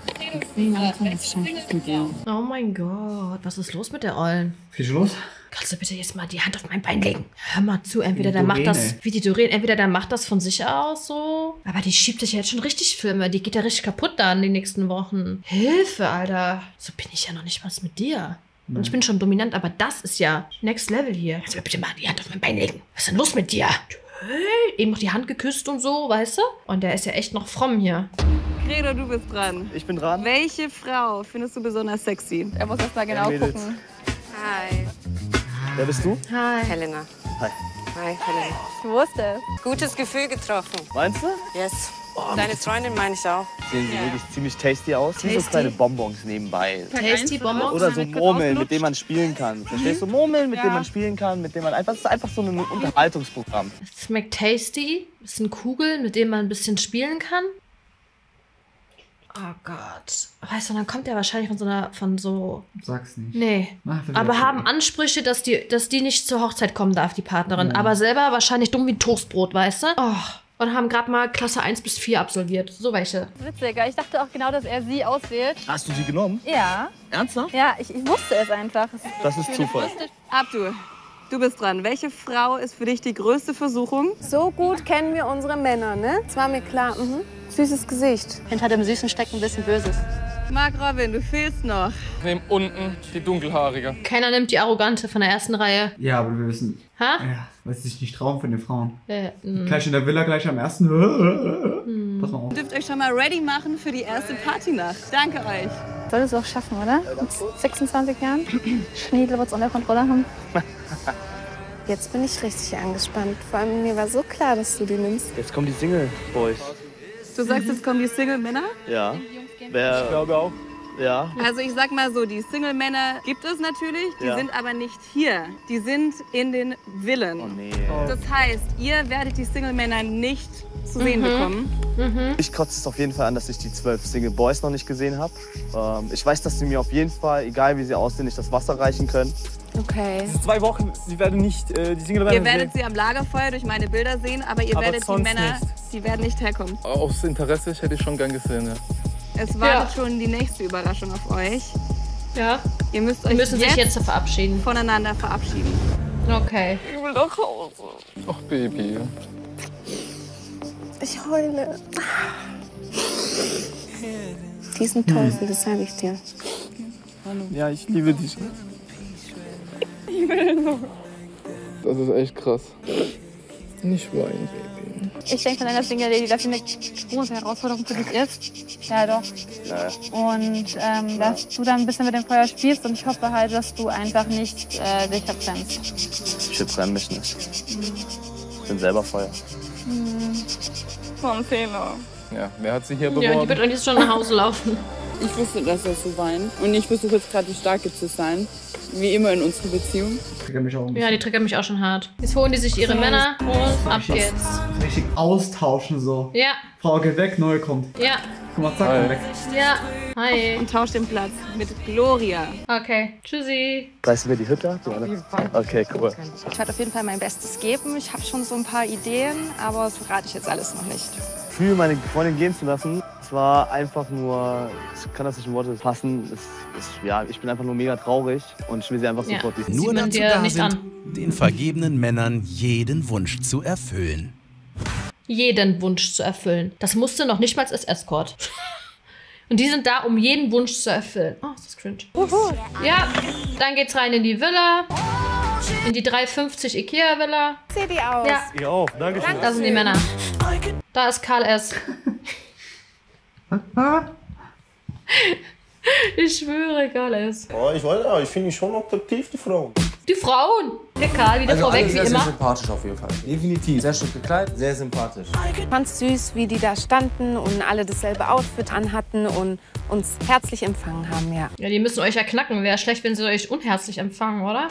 Oh mein Gott, was ist los mit der Ollen? Viel los? Kannst du bitte jetzt mal die Hand auf mein Bein legen? Hör mal zu, entweder der macht das, wie die Doreen, entweder der macht das von sich aus so. Aber die schiebt sich ja jetzt schon richtig Filme. Die geht ja richtig kaputt da in den nächsten Wochen. Hilfe, Alter. So bin ich ja noch nicht was mit dir. Und ich bin schon dominant, aber das ist ja Next Level hier. Kannst du mir bitte mal die Hand auf mein Bein legen? Was ist denn los mit dir? Hey, eben noch die Hand geküsst und so, weißt du? Und der ist ja echt noch fromm hier. Credo, du bist dran. Ich bin dran. Welche Frau findest du besonders sexy? Er muss erst mal genau ja, gucken. Hi. Wer bist du? Hi. Helena. Hi. Hi, Helena. Ich wusste es. Gutes Gefühl getroffen. Meinst du? Yes. Oh, Deine Freundin meine ich auch. Sehen sie wirklich ziemlich tasty aus. Wie so kleine Bonbons nebenbei. Tasty Bonbons? Oder so Murmeln, mit denen man spielen kann. Verstehst du? Murmeln, mit ja. denen man spielen kann, mit denen man einfach, das ist einfach so ein Unterhaltungsprogramm. Es schmeckt tasty. Das sind Kugeln, mit denen man ein bisschen spielen kann. Oh Gott. Weißt du, dann kommt der wahrscheinlich von so einer, von so... Sag's nicht. Nee. Ach, aber haben Ansprüche, dass die, dass die nicht zur Hochzeit kommen darf, die Partnerin. Ja. Aber selber wahrscheinlich dumm wie ein Toastbrot, weißt du? Oh. Und haben gerade mal Klasse eins bis vier absolviert. So welche. Witziger. Ich dachte auch genau, dass er sie auswählt. Hast du sie genommen? Ja. Ernsthaft? Ja, ich, ich wusste es einfach. Das ist Zufall. Abdul, du bist dran. Welche Frau ist für dich die größte Versuchung? So gut kennen wir unsere Männer, ne? Das war mir klar. Mhm. Süßes Gesicht. Hinter dem Süßen steckt ein bisschen Böses. Mark Robin, du fehlst noch. Nehm unten die dunkelhaarige. Keiner nimmt die Arrogante von der ersten Reihe. Ja, aber wir wissen. Ha? Ja, weil sie sich nicht trauen von den Frauen. Äh, mm. Gleich in der Villa, gleich am ersten. Mm. Pass mal auf. Ihr dürft euch schon mal ready machen für die erste Partynacht. Danke euch. Solltest du auch schaffen, oder? Mit sechsundzwanzig Jahren? Schniedel wird's unter Kontrolle haben. Jetzt bin ich richtig angespannt. Vor allem mir war so klar, dass du die nimmst. Jetzt kommen die Single Boys. Du sagst, jetzt kommen die Single-Männer? Ja. Wer, ich glaube auch. Ja. Also ich sag mal so, die Single-Männer gibt es natürlich, die ja. sind aber nicht hier. Die sind in den Villen. Oh nee. Das heißt, ihr werdet die Single-Männer nicht zu sehen mhm. bekommen. Mhm. Ich kotze es auf jeden Fall an, dass ich die zwölf Single Boys noch nicht gesehen habe. Ähm, ich weiß, dass sie mir auf jeden Fall, egal wie sie aussehen, nicht das Wasser reichen können. Okay. Diese zwei Wochen, sie werden nicht äh, die Single Ihr werdet sie am Lagerfeuer durch meine Bilder sehen, aber ihr aber werdet die Männer, nicht. die werden nicht herkommen. Aus Interesse, ich hätte ich schon gern gesehen, ja. Es wartet ja. schon die nächste Überraschung auf euch. Ja. Ihr müsst euch Die müssen jetzt sich jetzt verabschieden. voneinander verabschieden. Okay. Ich will nach Hause. Ach, Baby. Ich heule. Die sind Teufel, das sage ich dir. Ja, ich liebe dich. Ich will noch. Das ist echt krass. Nicht weinen, Baby. Ich denke, deiner Single Lady dafür eine große Herausforderung für dich ist. Ja, doch. Naja. Und ähm, dass du dann ein bisschen mit dem Feuer spielst und ich hoffe halt, dass du einfach nicht äh, dich verbrennst. Ich verbrenne mich nicht. Ich bin selber Feuer. Hm. War ein Fehler. Ja, wer hat sich hier beworben? Ja, die wird auch jetzt schon nach Hause laufen. Ich wusste, dass er so weint. Und ich versuche jetzt gerade die Starke zu sein. Wie immer in unserer Beziehung. Triggert mich auch ein Ja, die triggert mich auch schon hart. Jetzt holen die sich ihre Männer und ab geht's. Richtig austauschen so. Ja. Frau geht weg, neue kommt. Ja. Guck mal, zack, Hi. und weg. Ja. Hi. Und tauscht den Platz mit Gloria. Okay. Tschüssi. Weißt du, wer die Hütte hat? Okay, cool. Ich werde auf jeden Fall mein Bestes geben. Ich habe schon so ein paar Ideen, aber das verrate ich jetzt alles noch nicht. Für meine Freundin gehen zu lassen, es war einfach nur, ich kann das nicht in Worte fassen, es, es, ja, ich bin einfach nur mega traurig und ich will sie einfach Ja. sofort Sieht Nur man dazu dir da nicht sind, an. den vergebenen Männern jeden Wunsch zu erfüllen. Jeden Wunsch zu erfüllen. Das musste noch nicht mal als Escort. Und die sind da, um jeden Wunsch zu erfüllen. Oh, ist das cringe. Ja, dann geht's rein in die Villa. In die dreihundertfünfzig Ikea-Villa. Seht ihr aus? Ja. Ihr auch, danke schön. Da sind die Männer. Da ist Karl S. Ich schwöre, Karl S. Oh, ich weiß ja, ich finde die schon attraktiv, die Frauen. Die Frauen! Der Karl wieder Also vorweg, alle wie sehr, immer. sehr sympathisch auf jeden Fall. Definitiv. Sehr schön gekleidet, sehr sympathisch. Ich fand's süß, wie die da standen und alle dasselbe Outfit anhatten und uns herzlich empfangen haben, ja. Ja, die müssen euch ja knacken. Wäre schlecht, wenn sie euch unherzlich empfangen, oder?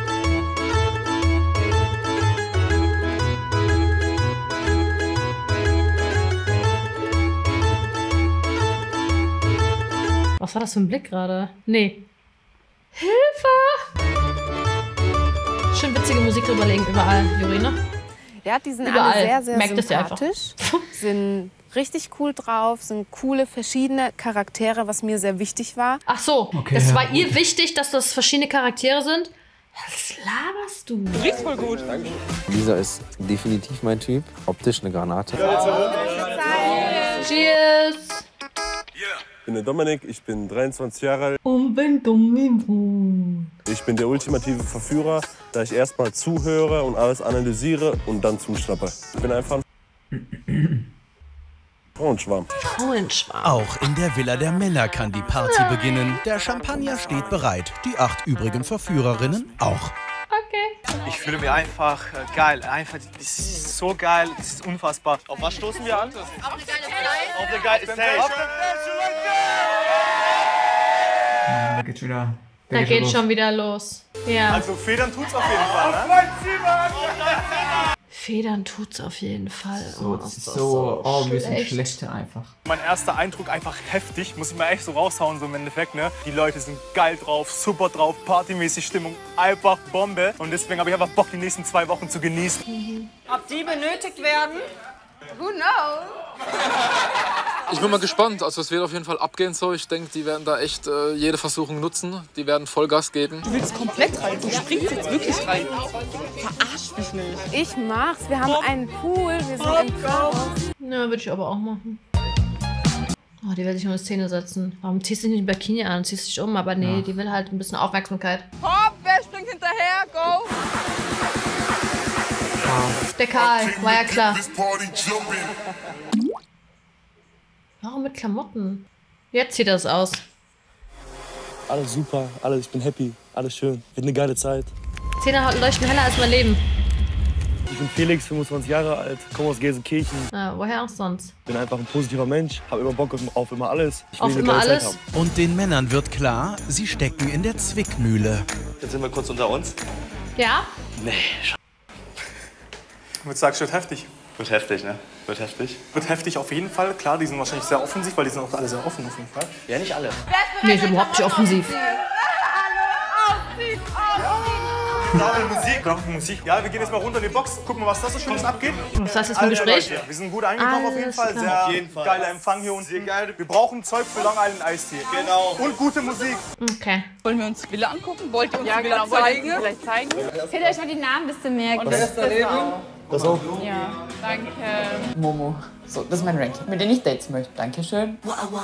Was war das für ein Blick gerade? Nee. Hilfe! Schön witzige Musik drüberlegen überall, Jorina. Ja, die sind Überall. alle sehr, sehr Merkt es ja sympathisch. Sind richtig cool drauf, sind coole, verschiedene Charaktere, was mir sehr wichtig war. Ach so, Okay, das ja, war gut. ihr wichtig, dass das verschiedene Charaktere sind? Was laberst du? Du riechst voll gut. Lisa ist definitiv mein Typ. Optisch eine Granate. Cheers! Ich bin der Dominik, ich bin dreiundzwanzig Jahre alt. Und wenn dumm Ich bin der ultimative Verführer, da ich erstmal zuhöre und alles analysiere und dann zuschnappe. Ich bin einfach ein Frauenschwarm. Frauenschwarm. Auch in der Villa der Männer kann die Party beginnen. Der Champagner steht bereit. Die acht übrigen Verführerinnen auch. Okay. Ich fühle mich einfach äh, geil. Einfach, das ist so geil, das ist unfassbar. Auf was stoßen wir an? Auf eine geile Stage. Auf eine Ja, da geht's wieder. Da geht's geht los. schon wieder los. Ja. Also Federn tut's auf jeden Fall, ne? Federn tut's auf jeden Fall. So, Oh, das ist das so, oh, ein bisschen schlecht. schlechter einfach. Mein erster Eindruck einfach heftig, muss ich mal echt so raushauen, so im Endeffekt, ne? Die Leute sind geil drauf, super drauf, partymäßig Stimmung, einfach Bombe. Und deswegen habe ich einfach Bock, die nächsten zwei Wochen zu genießen. Ob die benötigt werden? Who knows? Ich bin mal gespannt. Also es wird auf jeden Fall abgehen so. Ich denke, die werden da echt äh, jede Versuchung nutzen. Die werden Vollgas geben. Du willst komplett rein. Du springst jetzt wirklich rein. Verarsch mich nicht. Ich mach's. Wir haben einen Pool, wir sind im Chaos. Ja, würde ich aber auch machen. Oh, die will sich nur in Szene setzen. Warum ziehst du nicht ein Bikini an? Ziehst dich um, aber nee, Ja. die will halt ein bisschen Aufmerksamkeit. Hopp, wer springt hinterher? Go! Der Karl, war ja klar. Warum mit Klamotten? Jetzt sieht das aus. Alles super, alles, ich bin happy, alles schön. Wird eine geile Zeit. Zähne leuchten heller als mein Leben. Ich bin Felix, fünfundzwanzig Jahre alt, komme aus Gelsenkirchen. Ja, woher auch sonst? Bin einfach ein positiver Mensch, habe immer Bock auf, auf immer alles. Ich will Auf eine immer geile Zeit alles? haben. Und den Männern wird klar, sie stecken in der Zwickmühle. Jetzt sind wir kurz unter uns. Ja? Nee, Ich würde sagen, wird heftig. wird heftig, ne? Wird heftig. Wird heftig auf jeden Fall. Klar, die sind wahrscheinlich sehr offensiv, weil die sind auch alle sehr offen auf jeden Fall. Ja, nicht alle. Nee, ist überhaupt nicht offensiv. Brauchen wir Musik, brauchen wir Musik. Ja, wir gehen jetzt mal runter in die Box, gucken mal, was da so Schönes abgeht. Was ist das jetzt für ein Also, Gespräch? Leute, wir sind gut angekommen auf jeden Alles Fall. klar. Sehr Auf jeden Fall. geiler Empfang hier unten. Sehr geil. Wir brauchen Zeug für Long Island Iced Tea. Genau. Und gute Musik. Okay. Wollen wir uns die Villa angucken? Wollt ihr uns Ja, die Villa genau. Wollt ihr zeigen? uns vielleicht zeigen? Könnt ihr euch mal die Namen ein bisschen merken? Und das ist daneben? Das auch? Ja. Danke. Momo. So, das ist mein Ranking, mit dem ich Dates möchte. Dankeschön.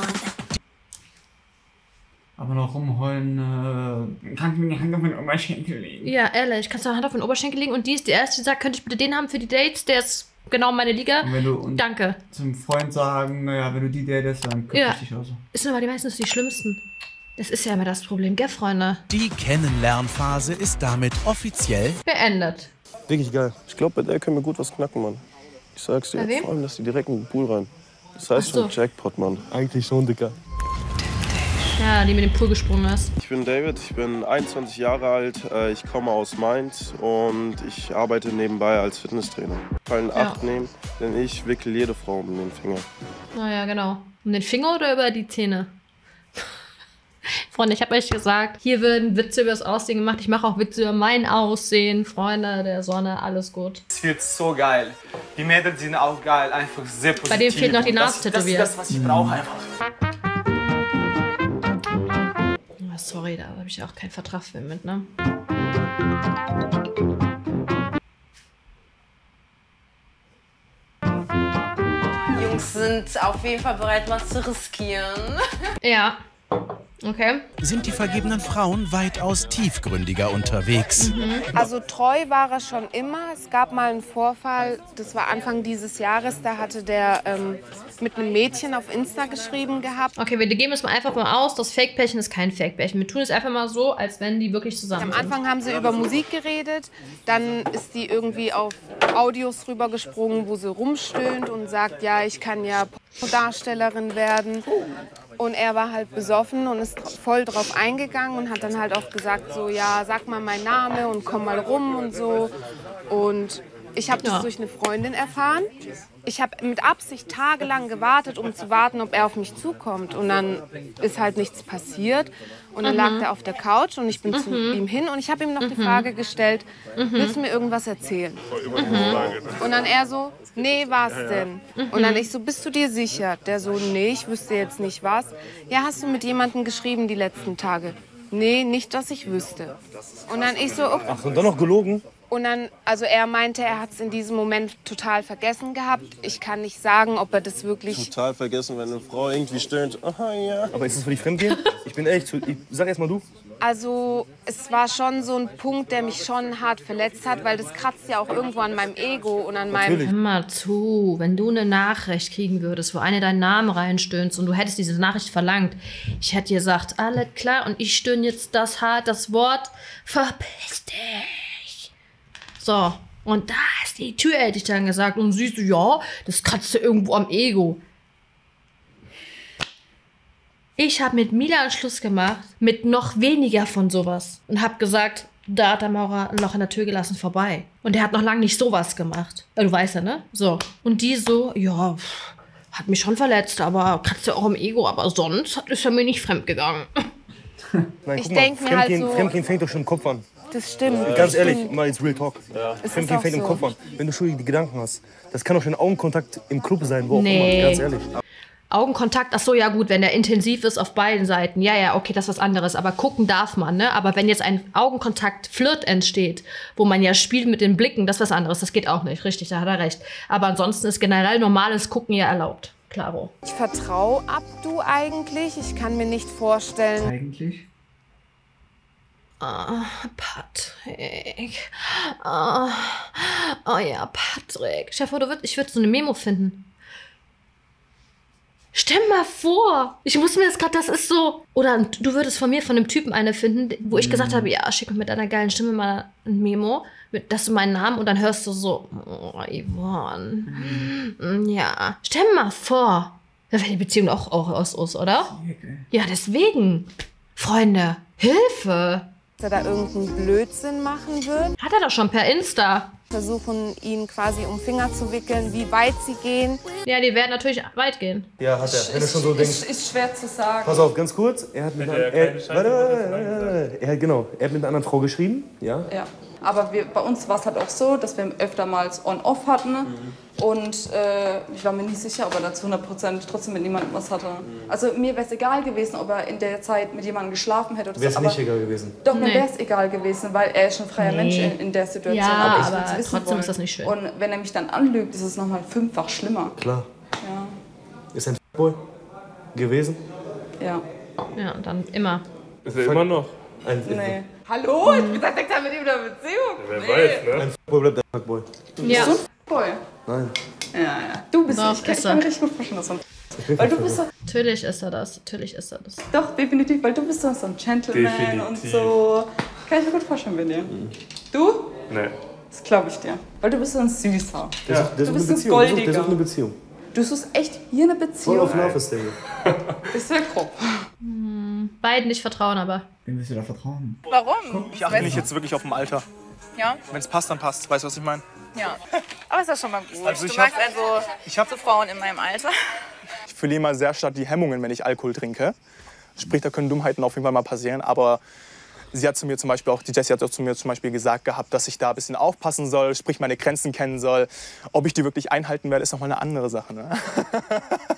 Aber noch rumheulen, äh, kannst du mir die Hand auf den Oberschenkel legen? Ja, ehrlich, kannst du eine Hand auf den Oberschenkel legen und die ist die erste, die sagt, könnte ich bitte den haben für die Dates? Der ist genau meine Liga. Und wenn du und Danke. zum Freund sagen, naja, wenn du die datest, dann köpfe Ja. ich dich auch so. Das sind aber die meistens die schlimmsten. Das ist ja immer das Problem, gell, Freunde? Die Kennenlernphase ist damit offiziell Beendet. Wirklich geil. Ich glaube, bei der können wir gut was knacken, Mann. Ich sag's dir, Bei wem? vor allem, dass die direkt in den Pool rein. Das heißt Ach so. schon Jackpot, Mann. Eigentlich schon, Dicker. Ja, die mit dem Pool gesprungen ist. Ich bin David, ich bin einundzwanzig Jahre alt, äh, ich komme aus Mainz und ich arbeite nebenbei als Fitnesstrainer. Fallen Ja. acht nehmen, denn ich wickel jede Frau um den Finger. Naja, genau. Um den Finger oder über die Zähne? Freunde, ich habe euch gesagt, hier werden Witze über das Aussehen gemacht. Ich mache auch Witze über mein Aussehen. Freunde der Sonne, alles gut. Es wird so geil. Die Mädels sind auch geil, einfach sehr positiv. Bei dem fehlt noch die Nase das, tätowiert. Das ist das, was ich brauche einfach. Oh, sorry, da habe ich auch keinen Vertrag für mit, ne? Jungs sind auf jeden Fall bereit, was zu riskieren. Ja. Okay. Sind die vergebenen Frauen weitaus tiefgründiger unterwegs. Mhm. Also treu war er schon immer. Es gab mal einen Vorfall, das war Anfang dieses Jahres, da hatte der ähm, mit einem Mädchen auf Insta geschrieben gehabt. Okay, wir gehen jetzt mal einfach mal aus, das Fake-Pärchen ist kein Fake-Pärchen. Wir tun es einfach mal so, als wenn die wirklich zusammen sind. Am Anfang haben sie über Musik geredet, dann ist die irgendwie auf Audios rübergesprungen, wo sie rumstöhnt und sagt, ja, ich kann ja Darstellerin werden. Und er war halt besoffen und ist voll drauf eingegangen und hat dann halt auch gesagt, so, ja, sag mal meinen Namen und komm mal rum und so. Und ich habe das ja. durch eine Freundin erfahren. Ich habe mit Absicht tagelang gewartet, um zu warten, ob er auf mich zukommt. Und dann ist halt nichts passiert. Und dann mhm. lag er auf der Couch und ich bin mhm. zu ihm hin und ich habe ihm noch mhm. die Frage gestellt, mhm. willst du mir irgendwas erzählen? Mhm. Und dann er so, nee, was denn? Mhm. Und dann ich so, bist du dir sicher? Der so, nee, ich wüsste jetzt nicht was. Ja, hast du mit jemandem geschrieben die letzten Tage? Nee, nicht, dass ich wüsste. Und dann ich so, okay. Ach, und dann noch gelogen? Und dann, also er meinte, er hat es in diesem Moment total vergessen gehabt. Ich kann nicht sagen, ob er das wirklich... Total vergessen, wenn eine Frau irgendwie stöhnt. Aha, ja. Aber ist das für die Fremdgehen? Ich bin ehrlich, ich sag erst mal du. Also es war schon so ein Punkt, der mich schon hart verletzt hat, weil das kratzt ja auch irgendwo an meinem Ego und an meinem... Hör mal zu, wenn du eine Nachricht kriegen würdest, wo eine deinen Namen reinstöhnst und du hättest diese Nachricht verlangt, ich hätte dir gesagt, alles klar, und ich stöhne jetzt das hart, das Wort, verpiss dich. So, und da ist die Tür, hätte ich dann gesagt, und siehst du, ja, das kratzt ja irgendwo am Ego. Ich habe mit Milan Schluss gemacht, mit noch weniger von sowas. Und habe gesagt, da hat der Maurer ein Loch in der Tür gelassen, vorbei. Und der hat noch lange nicht sowas gemacht. Du weißt ja, ne? So. Und die so, ja, hat mich schon verletzt, aber kratzt ja auch am Ego. Aber sonst ist er mir nicht fremdgegangen. Nein, ich denke mir halt so... Fremdgehen fängt doch schon im Kopf an. Das stimmt. Ganz das ehrlich, stimmt. mal jetzt Real Talk. Ja. Fremdgehen fängt so. im Kopf an. Wenn du schuldige Gedanken hast, das kann doch schon Augenkontakt im Club sein, wo auch Nee. immer, ganz ehrlich. Augenkontakt, ach so, ja gut, wenn der intensiv ist auf beiden Seiten, ja, ja, okay, das ist was anderes, aber gucken darf man, ne? Aber wenn jetzt ein Augenkontakt-Flirt entsteht, wo man ja spielt mit den Blicken, das ist was anderes, das geht auch nicht, richtig, da hat er recht. Aber ansonsten ist generell normales Gucken ja erlaubt, klaro. Ich vertraue Abdu eigentlich, ich kann mir nicht vorstellen... Eigentlich? Oh, Patrick. Oh, oh ja, Patrick. Chef, ich würde so eine Memo finden. Stell mal vor, ich muss mir das gerade, das ist so... Oder du würdest von mir, von einem Typen eine finden, wo ich gesagt habe, ja, schick mir mit deiner geilen Stimme mal ein Memo, mit, dass du meinen Namen, und dann hörst du so, oh, Yvonne, mhm. ja. Stell mal vor, da wäre die Beziehung auch, auch aus uns, oder? Okay. Ja, deswegen, Freunde, Hilfe. Dass er da irgendeinen Blödsinn machen wird. Hat er doch schon per Insta. Versuchen, ihn quasi um Finger zu wickeln, wie weit sie gehen. Ja, die werden natürlich weit gehen. Ja, hat er. Wenn du schon so denkst. Ist, ist schwer zu sagen. Pass auf, ganz kurz. Er hat mit einer, er, warte, warte, warte, warte. Er hat, genau, er hat mit einer anderen Frau geschrieben. Ja. Ja. Aber wir, bei uns war es halt auch so, dass wir öftermals On-Off hatten. Mhm. Und äh, ich war mir nicht sicher, ob er da zu hundert Prozent trotzdem mit niemandem was hatte. Mhm. Also mir wäre es egal gewesen, ob er in der Zeit mit jemandem geschlafen hätte oder so. Wäre es nicht egal gewesen? Doch, mir Nee. wäre es egal gewesen, weil er ist ein freier Nee. Mensch in, in der Situation. Ja, aber ich aber will's wissen trotzdem wollen. ist das nicht schön. Und wenn er mich dann anlügt, ist es nochmal fünffach schlimmer. Klar. Ja. Ist ein Boy gewesen? Ja. Ja, dann immer. Ist er immer noch? Ein Nee. Hallo, ich bin seit sechs Jahren mit ihm in einer Beziehung. Wer Nee. weiß, ne? Ein Boy bleibt ein Fuckboy. Ja. So ein Boy. Nein. Ja, ja. Du bist Doch, ich kann, ist ich kann er. mir richtig gut vorstellen, dass du ein Ich bin Weil du kein bist so, Natürlich ist er das. Natürlich ist er das. doch, definitiv, weil du bist so ein Gentleman Definitiv. und so. Kann ich mir gut vorstellen bei dir. Du? Nee. Das glaube ich dir. Weil du bist so ein Süßer. Der Ja. sucht, der Du sucht bist eine ein Beziehung. Der sucht, der Goldiger. sucht eine Beziehung. Du suchst echt hier eine Voll Beziehung. auf Love ist der hier. Das wäre grob. Beiden nicht vertrauen, aber. Wem willst du da vertrauen? Warum? Ich achte nicht jetzt wirklich auf dem Alter. Ja? Wenn es passt, dann passt. Weißt du, was ich meine? Ja. Aber ist ja schon mal gut. Also du ich magst hab- also ich hab- so Frauen in meinem Alter. Ich verliere mal sehr stark die Hemmungen, wenn ich Alkohol trinke. Sprich, da können Dummheiten auf jeden Fall mal passieren. Aber sie hat zu mir zum Beispiel auch, die Jessie hat auch zu mir zum Beispiel gesagt gehabt, dass ich da ein bisschen aufpassen soll, sprich meine Grenzen kennen soll. Ob ich die wirklich einhalten werde, ist noch mal eine andere Sache. Ne?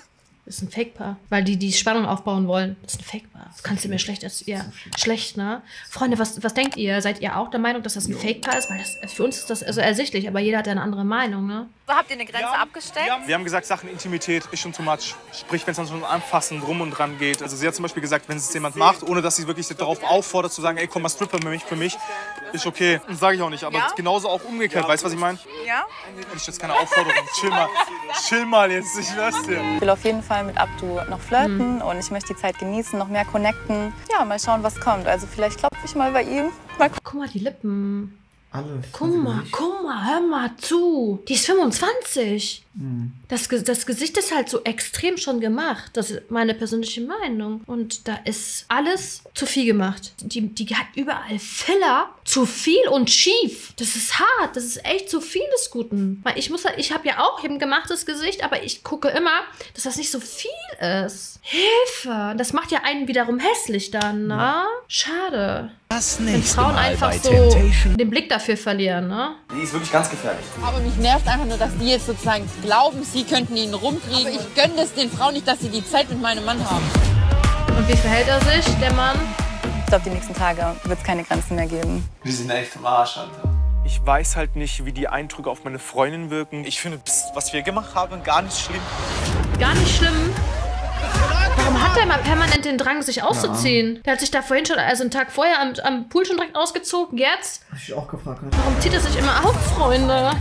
Das ist ein Fake-Paar. Weil die die Spannung aufbauen wollen. Das ist ein Fake-Paar. Das kannst du mir schlecht als ja, schlecht, ne? Freunde, was, was denkt ihr? Seid ihr auch der Meinung, dass das ein Fake-Paar ist? Weil das, für uns ist das also ersichtlich, aber jeder hat ja eine andere Meinung, ne? So, habt ihr eine Grenze ja, abgesteckt? Ja. Wir haben gesagt, Sachen Intimität ist schon too much. Sprich, wenn es dann schon anfassen, drum und dran geht. Also sie hat zum Beispiel gesagt, wenn es jemand macht, ohne dass sie wirklich darauf auffordert zu sagen, ey, komm mal Stripper für mich, für mich, ist okay. Das sage ich auch nicht, aber ja? genauso auch umgekehrt. Weißt du, was ich meine? Ja. Ich jetzt keine Aufforderung. Chill mal, chill mal jetzt, ich schwör's dir. Ich will auf jeden Fall mit Abdu noch flirten mhm. und ich möchte die Zeit genießen, noch mehr connecten. Ja, mal schauen, was kommt. Also vielleicht klopfe ich mal bei ihm. Mal guck mal, die Lippen. Alles. Guck mal, guck mal, hör mal zu. Die ist fünfundzwanzig. Mhm. Das, das Gesicht ist halt so extrem schon gemacht. Das ist meine persönliche Meinung. Und da ist alles zu viel gemacht. Die, die hat überall Filler. Zu viel und schief. Das ist hart. Das ist echt zu viel des Guten. Weil ich muss halt, ich habe ja auch ein gemachtes Gesicht, aber ich gucke immer, dass das nicht so viel ist. Hilfe. Das macht ja einen wiederum hässlich dann, ne? Ja. Schade. Das Wenn nächste Frauen Mal einfach bei so Temptation. den Blick dafür verlieren, ne? Die ist wirklich ganz gefährlich. Aber mich nervt einfach nur, dass die jetzt sozusagen glauben, sie könnten ihn rumkriegen. Aber ich gönne es den Frauen nicht, dass sie die Zeit mit meinem Mann haben. Und wie verhält er sich, der Mann? Ich glaube, die nächsten Tage wird es keine Grenzen mehr geben. Wir sind echt im Arsch, Alter. Ich weiß halt nicht, wie die Eindrücke auf meine Freundin wirken. Ich finde, was wir gemacht haben, gar nicht schlimm. Gar nicht schlimm? Warum hat er mal permanent den Drang, sich auszuziehen? Ja. Der hat sich da vorhin schon, also einen Tag vorher am, am Pool schon direkt ausgezogen. Jetzt? Hab ich auch gefragt. Warum zieht er sich immer auf, Freunde?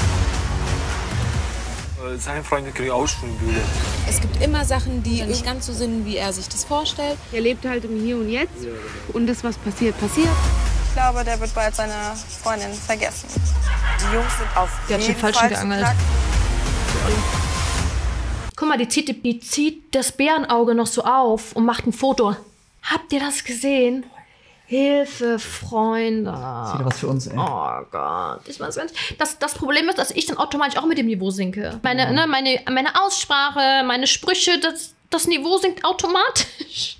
Seine Freunde kriegen auch schon Bühne. Es gibt immer Sachen, die nicht ganz so sind, wie er sich das vorstellt. Er lebt halt im Hier und Jetzt. Und das, was passiert, passiert. Ich glaube, der wird bald seine Freundin vergessen. Die Jungs sind auf die hat schon falsch geangelt. Guck mal, die zieht, die, die zieht das Bärenauge noch so auf und macht ein Foto. Habt ihr das gesehen? Hilfe, Freunde. Das ist wieder was für uns, ey. Oh Gott. Ich weiß gar nicht. Das, das Problem ist, dass ich dann automatisch auch mit dem Niveau sinke. Meine, ja. ne, meine, meine Aussprache, meine Sprüche, das, das Niveau sinkt automatisch.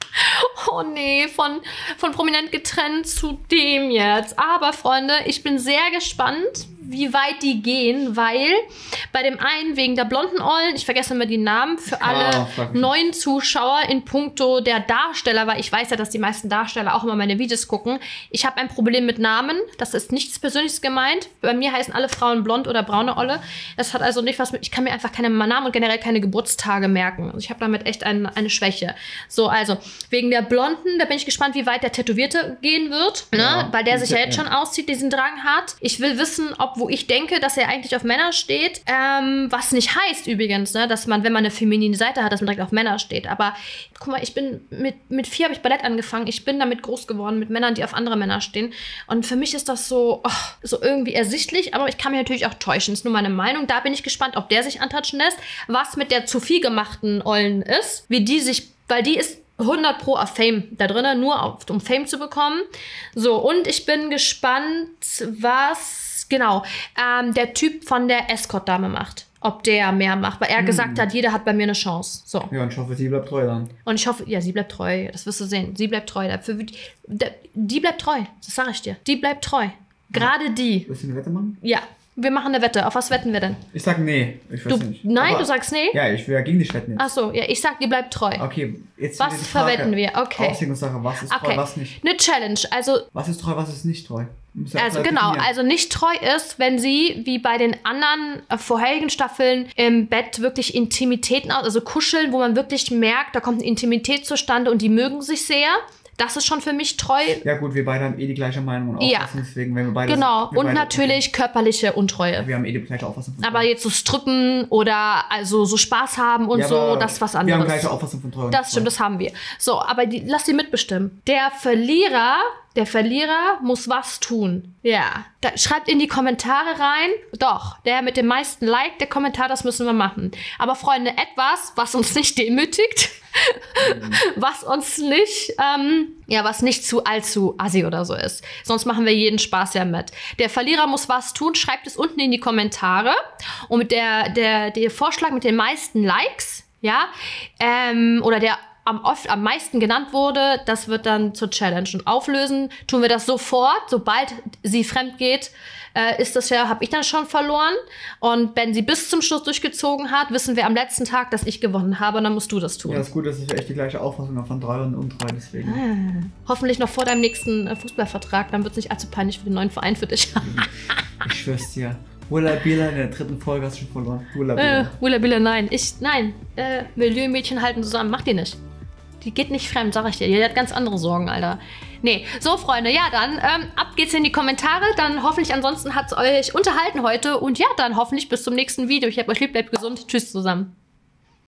Oh nee, von, von prominent getrennt zu dem jetzt. Aber Freunde, ich bin sehr gespannt, wie weit die gehen, weil bei dem einen wegen der blonden Ollen, ich vergesse immer die Namen, für alle oh, neuen Zuschauer in puncto der Darsteller, weil ich weiß ja, dass die meisten Darsteller auch immer meine Videos gucken. Ich habe ein Problem mit Namen, das ist nichts Persönliches gemeint. Bei mir heißen alle Frauen blond oder braune Olle. Das hat also nicht was mit, ich kann mir einfach keine Namen und generell keine Geburtstage merken. Also ich habe damit echt ein, eine Schwäche. So, also wegen der blonden, da bin ich gespannt, wie weit der Tätowierte gehen wird, ne? Ja, weil der sich ja jetzt schon auszieht, diesen Drang hat. Ich will wissen, ob wo ich denke, dass er eigentlich auf Männer steht, ähm, was nicht heißt übrigens, ne, dass man, wenn man eine feminine Seite hat, dass man direkt auf Männer steht. Aber guck mal, ich bin mit, mit vier habe ich Ballett angefangen. Ich bin damit groß geworden, mit Männern, die auf andere Männer stehen. Und für mich ist das so, oh, so irgendwie ersichtlich, aber ich kann mich natürlich auch täuschen. Das ist nur meine Meinung. Da bin ich gespannt, ob der sich antatschen lässt, was mit der zu viel gemachten Ollen ist, wie die sich, weil die ist hundert pro auf Fame da drin, nur auf, um Fame zu bekommen. So, und ich bin gespannt, was genau, ähm, der Typ von der Escort-Dame macht. Ob der mehr macht. Weil er hm. gesagt hat, jeder hat bei mir eine Chance. So. Ja, und ich hoffe, sie bleibt treu dann. Und ich hoffe, ja, sie bleibt treu. Das wirst du sehen. Sie bleibt treu. Dafür, die bleibt treu. Das sage ich dir. Die bleibt treu. Gerade die. Willst du eine Wette machen? Ja. Wir machen eine Wette. Auf was wetten wir denn? Ich sag nee. Ich weiß du, nicht. Nein, Aber, du sagst nee? Ja, ich will ja gegen dich wetten jetzt. Ach so, ja, ich sag, die bleibt treu. Okay, jetzt was verwetten wir? Okay. Auslegungssache, was ist okay. treu, was nicht. Eine Challenge, also... Was ist treu, was ist nicht treu? Also genau, also nicht treu ist, wenn sie, wie bei den anderen äh, vorherigen Staffeln, im Bett wirklich Intimitäten, also kuscheln, wo man wirklich merkt, da kommt eine Intimität zustande und die mögen sich sehr. Das ist schon für mich treu. Ja gut, wir beide haben eh die gleiche Meinung und Auffassung, ja. Deswegen, wenn wir beide... Genau, wir und beide, natürlich okay. körperliche Untreue. Wir haben eh die gleiche Auffassung von Treue. Aber jetzt so strippen oder also so Spaß haben und ja, so, das ist was anderes. Wir haben gleiche Auffassung von Treue. Das stimmt, das haben wir. So, aber die, lass die mitbestimmen. Der Verlierer... Der Verlierer muss was tun. Ja. Da, schreibt in die Kommentare rein. Doch, der mit dem meisten Like, der Kommentar, das müssen wir machen. Aber Freunde, etwas, was uns nicht demütigt, mhm. was uns nicht, ähm, ja, was nicht zu allzu assi oder so ist. Sonst machen wir jeden Spaß ja mit. Der Verlierer muss was tun. Schreibt es unten in die Kommentare. Und mit der, der, der Vorschlag mit den meisten Likes, ja, ähm, oder der am, oft, am meisten genannt wurde, das wird dann zur Challenge. Und auflösen tun wir das sofort, sobald sie fremd geht, äh, ist das ja, habe ich dann schon verloren. Und wenn sie bis zum Schluss durchgezogen hat, wissen wir am letzten Tag, dass ich gewonnen habe. Und dann musst du das tun. Ja, ist gut, dass ich echt die gleiche Auffassung habe von drei und untreu, deswegen. Ah, hoffentlich noch vor deinem nächsten äh, Fußballvertrag, dann wird es nicht allzu peinlich für den neuen Verein für dich. Ich schwör's dir. Willa Bila in der dritten Folge hast du schon verloren. Willa Bila. Äh, Willa Bila, nein. Ich, nein. Äh, Milieumädchen halten zusammen. Mach die nicht. Die geht nicht fremd, sag ich dir. Die hat ganz andere Sorgen, Alter. Nee. So, Freunde, ja, dann ähm, ab geht's in die Kommentare. Dann hoffentlich, ansonsten hat's euch unterhalten heute. Und ja, dann hoffentlich bis zum nächsten Video. Ich hab euch lieb, bleibt gesund. Tschüss zusammen.